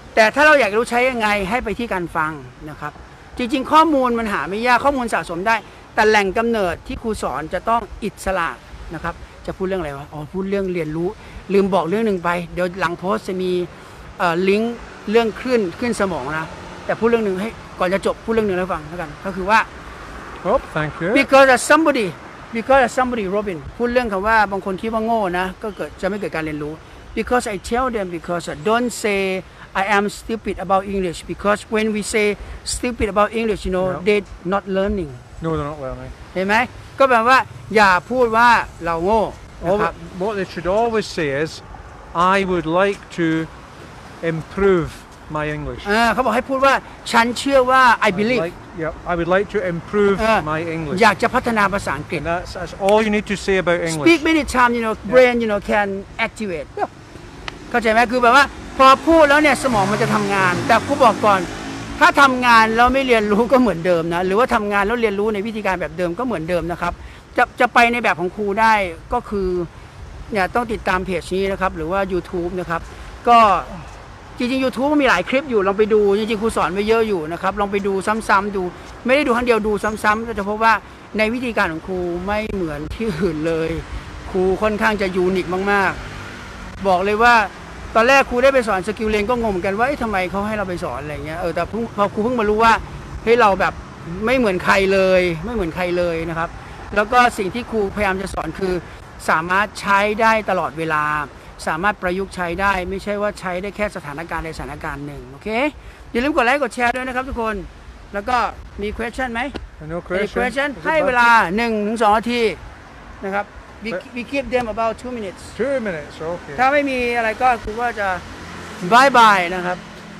แต่ถ้าเราอยากรู้ใช้ยังไงให้ไปที่การฟังนะครับจริงๆข้อมูลมันหาไม่ยากข้อมูลสะสมได้แต่แหล่งกำเนิดที่ครูสอนจะต้องอิสระนะครับจะพูดเรื่องอะไรวะอ๋อพูดเรื่องเรียนรู้ลืมบอกเรื่องหนึ่งไปเดี๋ยวหลังโพสจะมีลิงก์เรื่องคลื่นคลื่นสมองนะแต่พูดเรื่องหนึ่งให้ก่อนจะจบพูดเรื่องหนึ่งให้ฟังแล้วกันก็คือว่า Oh, thank you. because somebody because somebody Robin พูดเรื่องคำว่าบางคนคิดว่าโง่นะก็เกิดจะไม่เกิดการเรียนรู้ because I tell them because don't say I am stupid about English because when we say stupid about English you know no. they not learning No, they're not learning. เห็นไหมก็แปลว่าอย่าพูดว่าเราโง่นะครับ What they should always say is, I would like to improve my English. เขาบอกให้พูดว่าฉันเชื่อว่า I believe Like, yeah, I would like to improve my English. อยากจะพัฒนาภาษาอังกฤษ And that's, that's all you need to say about English. speak many times you know brain you know can activate เข้าใจไหมคือแบบว่าพอพูดแล้วเนี่ยสมองมันจะทำงานแต่ครูบอกก่อนถ้าทำงานแล้วไม่เรียนรู้ก็เหมือนเดิมนะหรือว่าทำงานแล้วเรียนรู้ในวิธีการแบบเดิมก็เหมือนเดิมนะครับจะจะไปในแบบของครูได้ก็คือเนี่ยต้องติดตามเพจนี้นะครับหรือว่า YouTube นะครับก็จริงๆ YouTube มันมีหลายคลิปอยู่ลองไปดูจริงๆครูสอนไว้เยอะอยู่นะครับลองไปดูซ้ำๆดูไม่ได้ดูครั้งเดียวดูซ้ำๆก็จะพบว่าในวิธีการของครูไม่เหมือนที่อื่นเลยครูค่อนข้างจะยูนิคมากๆบอกเลยว่าตอนแรกครูได้ไปสอนสกิลเลนก็งงเหมือนกันว่าทำไมเขาให้เราไปสอนอะไรเงี้ยเออแต่พอครูเพิ่งมารู้ว่าเฮ้ยเราแบบไม่เหมือนใครเลยไม่เหมือนใครเลยนะครับแล้วก็สิ่งที่ครูพยายามจะสอนคือสามารถใช้ได้ตลอดเวลาสามารถประยุกต์ใช้ได้ไม่ใช่ว่าใช้ได้แค่สถานการณ์ใดสถานการณ์หนึ่งโอเคอย่าลืมกดไลค์กดแชร์ด้วยนะครับทุกคนแล้วก็มี question ไหม No มี question. question ให้เวลา หนึ่งถึงสอง นาทีนะครับ we we give them about two minutes Two minutes, okay. ถ้าไม่มีอะไรก็คือว่าจะบายบายนะครับ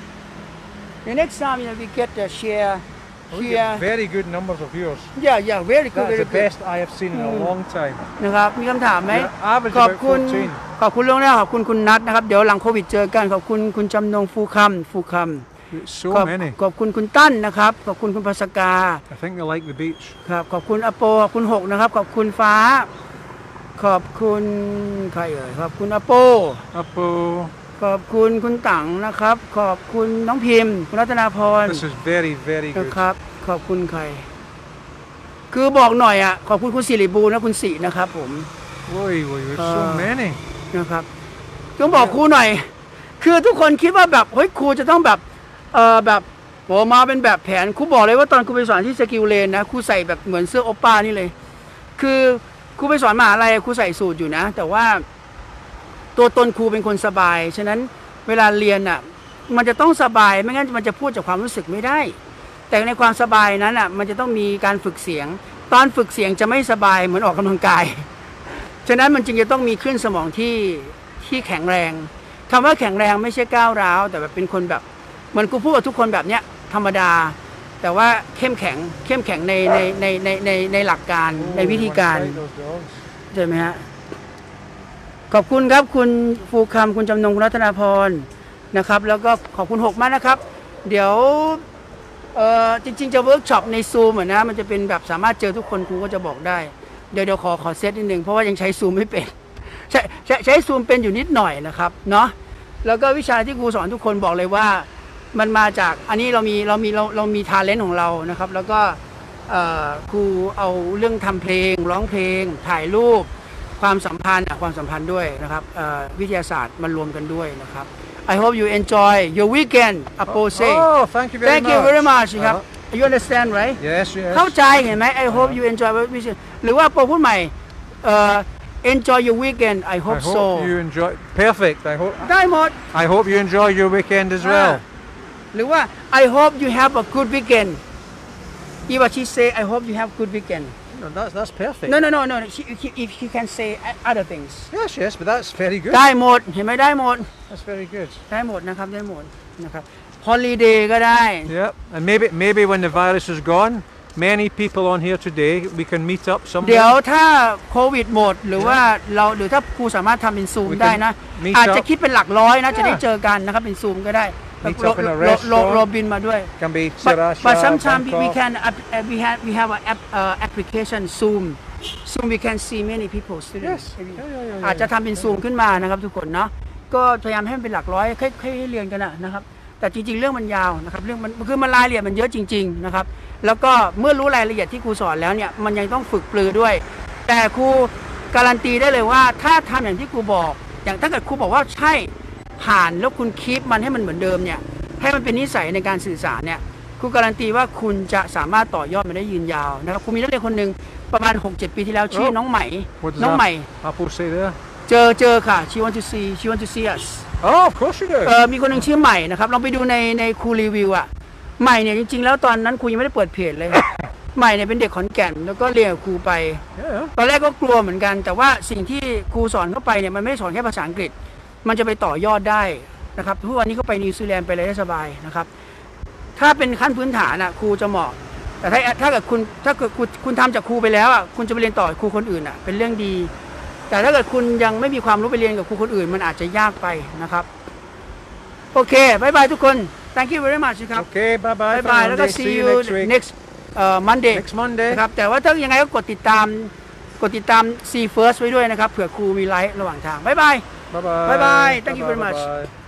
the next time you know, we get the share We here get very good numbers of viewers. yeah yeah very good That's very the good best I have seen in a long time. นะครับมีคำถามไหม Yeah, average ขอบ about คุณ fourteen. ขอบคุณล่วงหน้าขอบคุณคุณนัทนะครับเดี๋ยวหลังโควิดเจอกันขอบคุณคุณจำนงฟูคำฟูคำ So ขอบ many. ขอบคุณคุณตั้นนะครับขอบคุณคุณภาสกา I think they like the beach. ครับขอบคุณอโปขอบคุณหกนะครับขอบคุณฟ้าขอบคุณใครเอ่ยขอบคุณอโป Apo. ขอบคุณคุณตังนะครับขอบคุณน้องพิมพ์คุณรัตนาพร This is very, very นะ good. ครับขอบคุณใครคือบอกหน่อยอ่ะขอบคุณคุณสิริบูรณ์นะคุณสีนะครับผม Oi, oi, there's so Uh, many. นะครับต้องบอกครูหน่อยคือทุกคนคิดว่าแบบเฮ้ยครูจะต้องแบบเออแบบโอ้มาเป็นแบบแผนครูบอกเลยว่าตอนครูไปสอนที่สกิลเลนนะครูใส่แบบเหมือนเสื้อโอป้านี่เลยคือครูไปสอนมหาลัยครูใส่สูทอยู่นะแต่ว่าตัวตนครูเป็นคนสบายฉะนั้นเวลาเรียนอ่ะมันจะต้องสบายไม่งั้นมันจะพูดจากความรู้สึกไม่ได้แต่ในความสบายนั้นอ่ะมันจะต้องมีการฝึกเสียงตอนฝึกเสียงจะไม่สบายเหมือนออกกำลังกายฉะนั้นมันจึงจะต้องมีคลื่นสมองที่ที่แข็งแรงคำว่าแข็งแรงไม่ใช่ก้าวร้าวแต่แบบเป็นคนแบบเหมือนกูพูดกับทุกคนแบบเนี้ยธรรมดาแต่ว่าเข้มแข็งเข้มแข็งในในในในในในหลักการ Oh, ในวิธีการ one side, those dogs. ใช่ไหมฮะขอบคุณครับคุณฟูคำคุณจำนงคุณรัตนาพรนะครับแล้วก็ขอบคุณหกมากนะครับเดี๋ยวเอ่อจริงๆจะเวิร์กช็อปในซูมอ่ะนะมันจะเป็นแบบสามารถเจอทุกคนครูก็จะบอกได้เดี๋ยวเดี๋ยวขอขอเซตนิดนึงเพราะว่ายังใช้ซูมไม่เป็นใช้ใช้ใช้ซูมเป็นอยู่นิดหน่อยนะครับเนาะแล้วก็วิชาที่ครูสอนทุกคนบอกเลยว่ามันมาจากอันนี้เรามีเรามีเราเรามีทาเลนต์ของเรานะครับแล้วก็เอ่อครูเอาเรื่องทำเพลงร้องเพลงถ่ายรูปความสัมพันธ์อ่ะความสัมพันธ์ด้วยนะครับเอ่อวิทยาศาสตร์มันรวมกันด้วยนะครับ I hope you enjoy your weekend Apo say Oh, thank you very thank much. you very much ครับ Uh-huh. you understand right Yes, yes. เข้าใจเห็นไหม I hope you enjoy your weekend หรือว่าโปรพูดใหม่เอ่อ enjoy your weekend I I hope hope so you enjoy. Perfect. I hope. ได้หมด I hope you enjoy your weekend as อ่า well. หรือว่า I hope you have a good weekend if what she say I hope you have good weekend No, that's that's perfect. no no no no she, she- if she can say other things Yes, yes, but that's very good. ได้หมดเห็นไหมได้หมด That's very good. ได้หมดนะครับได้หมดนะครับ holiday ก็ได้ Yep. And maybe maybe when the virus is gone, many people on here today, we can meet up เดี๋ยว somewhere. ถ้าโควิดหมดหรือว่าเราหรือถ้าครูสามารถทำเป็นซูม We can ได้นะ meet อาจจะ up. คิดเป็นหลักร้อยนะ Yeah. จะได้เจอกันนะครับเป็นซูมก็ได้ Meet โร up in a โรโร restaurant. โรบินมาด้วย Can be but Sriracha, but sometimes we, we Bangkok. can uh, uh, we have we have a app, uh, application Zoom Zoom we can see many people students Yes. Yeah, yeah, yeah, yeah, อาจจะ yeah. ทำเป็นซูมขึ้นมานะครับทุกคนเนาะก็พยายามให้มันเป็นหลักร้อยค่อยๆให้เรียนกันนะนะครับแต่จริงๆเรื่องมันยาวนะครับเรื่องมันคือมันรายละเอียดมันเยอะจริงๆนะครับแล้วก็เมื่อรู้รายละเอียดที่ครูสอนแล้วเนี่ยมันยังต้องฝึกปรือด้วยแต่ครูการันตีได้เลยว่าถ้าทำอย่างที่ครูบอกอย่างถ้าเกิดครูบอกว่าใช่ผ่านแล้วคุณคีปมันให้มันเหมือนเดิมเนี่ยให้มันเป็นนิสัยในการสื่อสารเนี่ยครูการันตีว่าคุณจะสามารถต่อยอดมันได้ยืนยาวนะครับครูมีนักเรียนคนหนึ่งประมาณ หกเจ็ด ปีที่แล้วชื่อน้องใหม่ What does น้อง that ใหม่ apple say there? เจอเจอค่ะ she want to see she want to see us Oh, of course you do. เออมีคนหนึ่งชื่อใหม่นะครับลองไปดูในในครูรีวิวอ่ะใหม่เนี่ยจริงๆแล้วตอนนั้นครูยังไม่ได้เปิดเพจเลย ใหม่เนี่ยเป็นเด็กขอนแก่นแล้วก็เรียนกับครูไป Yeah. ตอนแรกก็กลัวเหมือนกัน แต่ว่าสิ่งที่ครูสอนเข้าไปเนี่ยมันไม่ได้สอนแค่ภาษาอังกฤษ มันจะไปต่อยอดได้นะครับทุกวันนี้เขาไปนิวซีแลนด์ไปอะไรได้สบายนะครับถ้าเป็นขั้นพื้นฐานอ่ะครูจะเหมาะแต่ถ้าถ้าเกิดคุณถ้าเกิดคุณคุณทำจากครูไปแล้วอ่ะคุณจะไปเรียนต่อครูคนอื่นอ่ะเป็นเรื่องดี แต่ถ้าเกิดคุณยังไม่มีความรู้ไปเรียนกับครูคนอื่นมันอาจจะยากไปนะครับโอเคบายบายทุกคน thank you very much ครับ Okay, bye บา bye. ยบายแล้วก็ see you next เอ่อ Monday Next Monday. นะครับแต่ว่าถ้ายังไงก็กดติดตามกดติดตาม See First ไว้ด้วยนะครับเผื่อครูมีไลฟ์ระหว่างทางบายบาย Bye bye. Bye bye. Thank you Bye-bye, very much. bye-bye.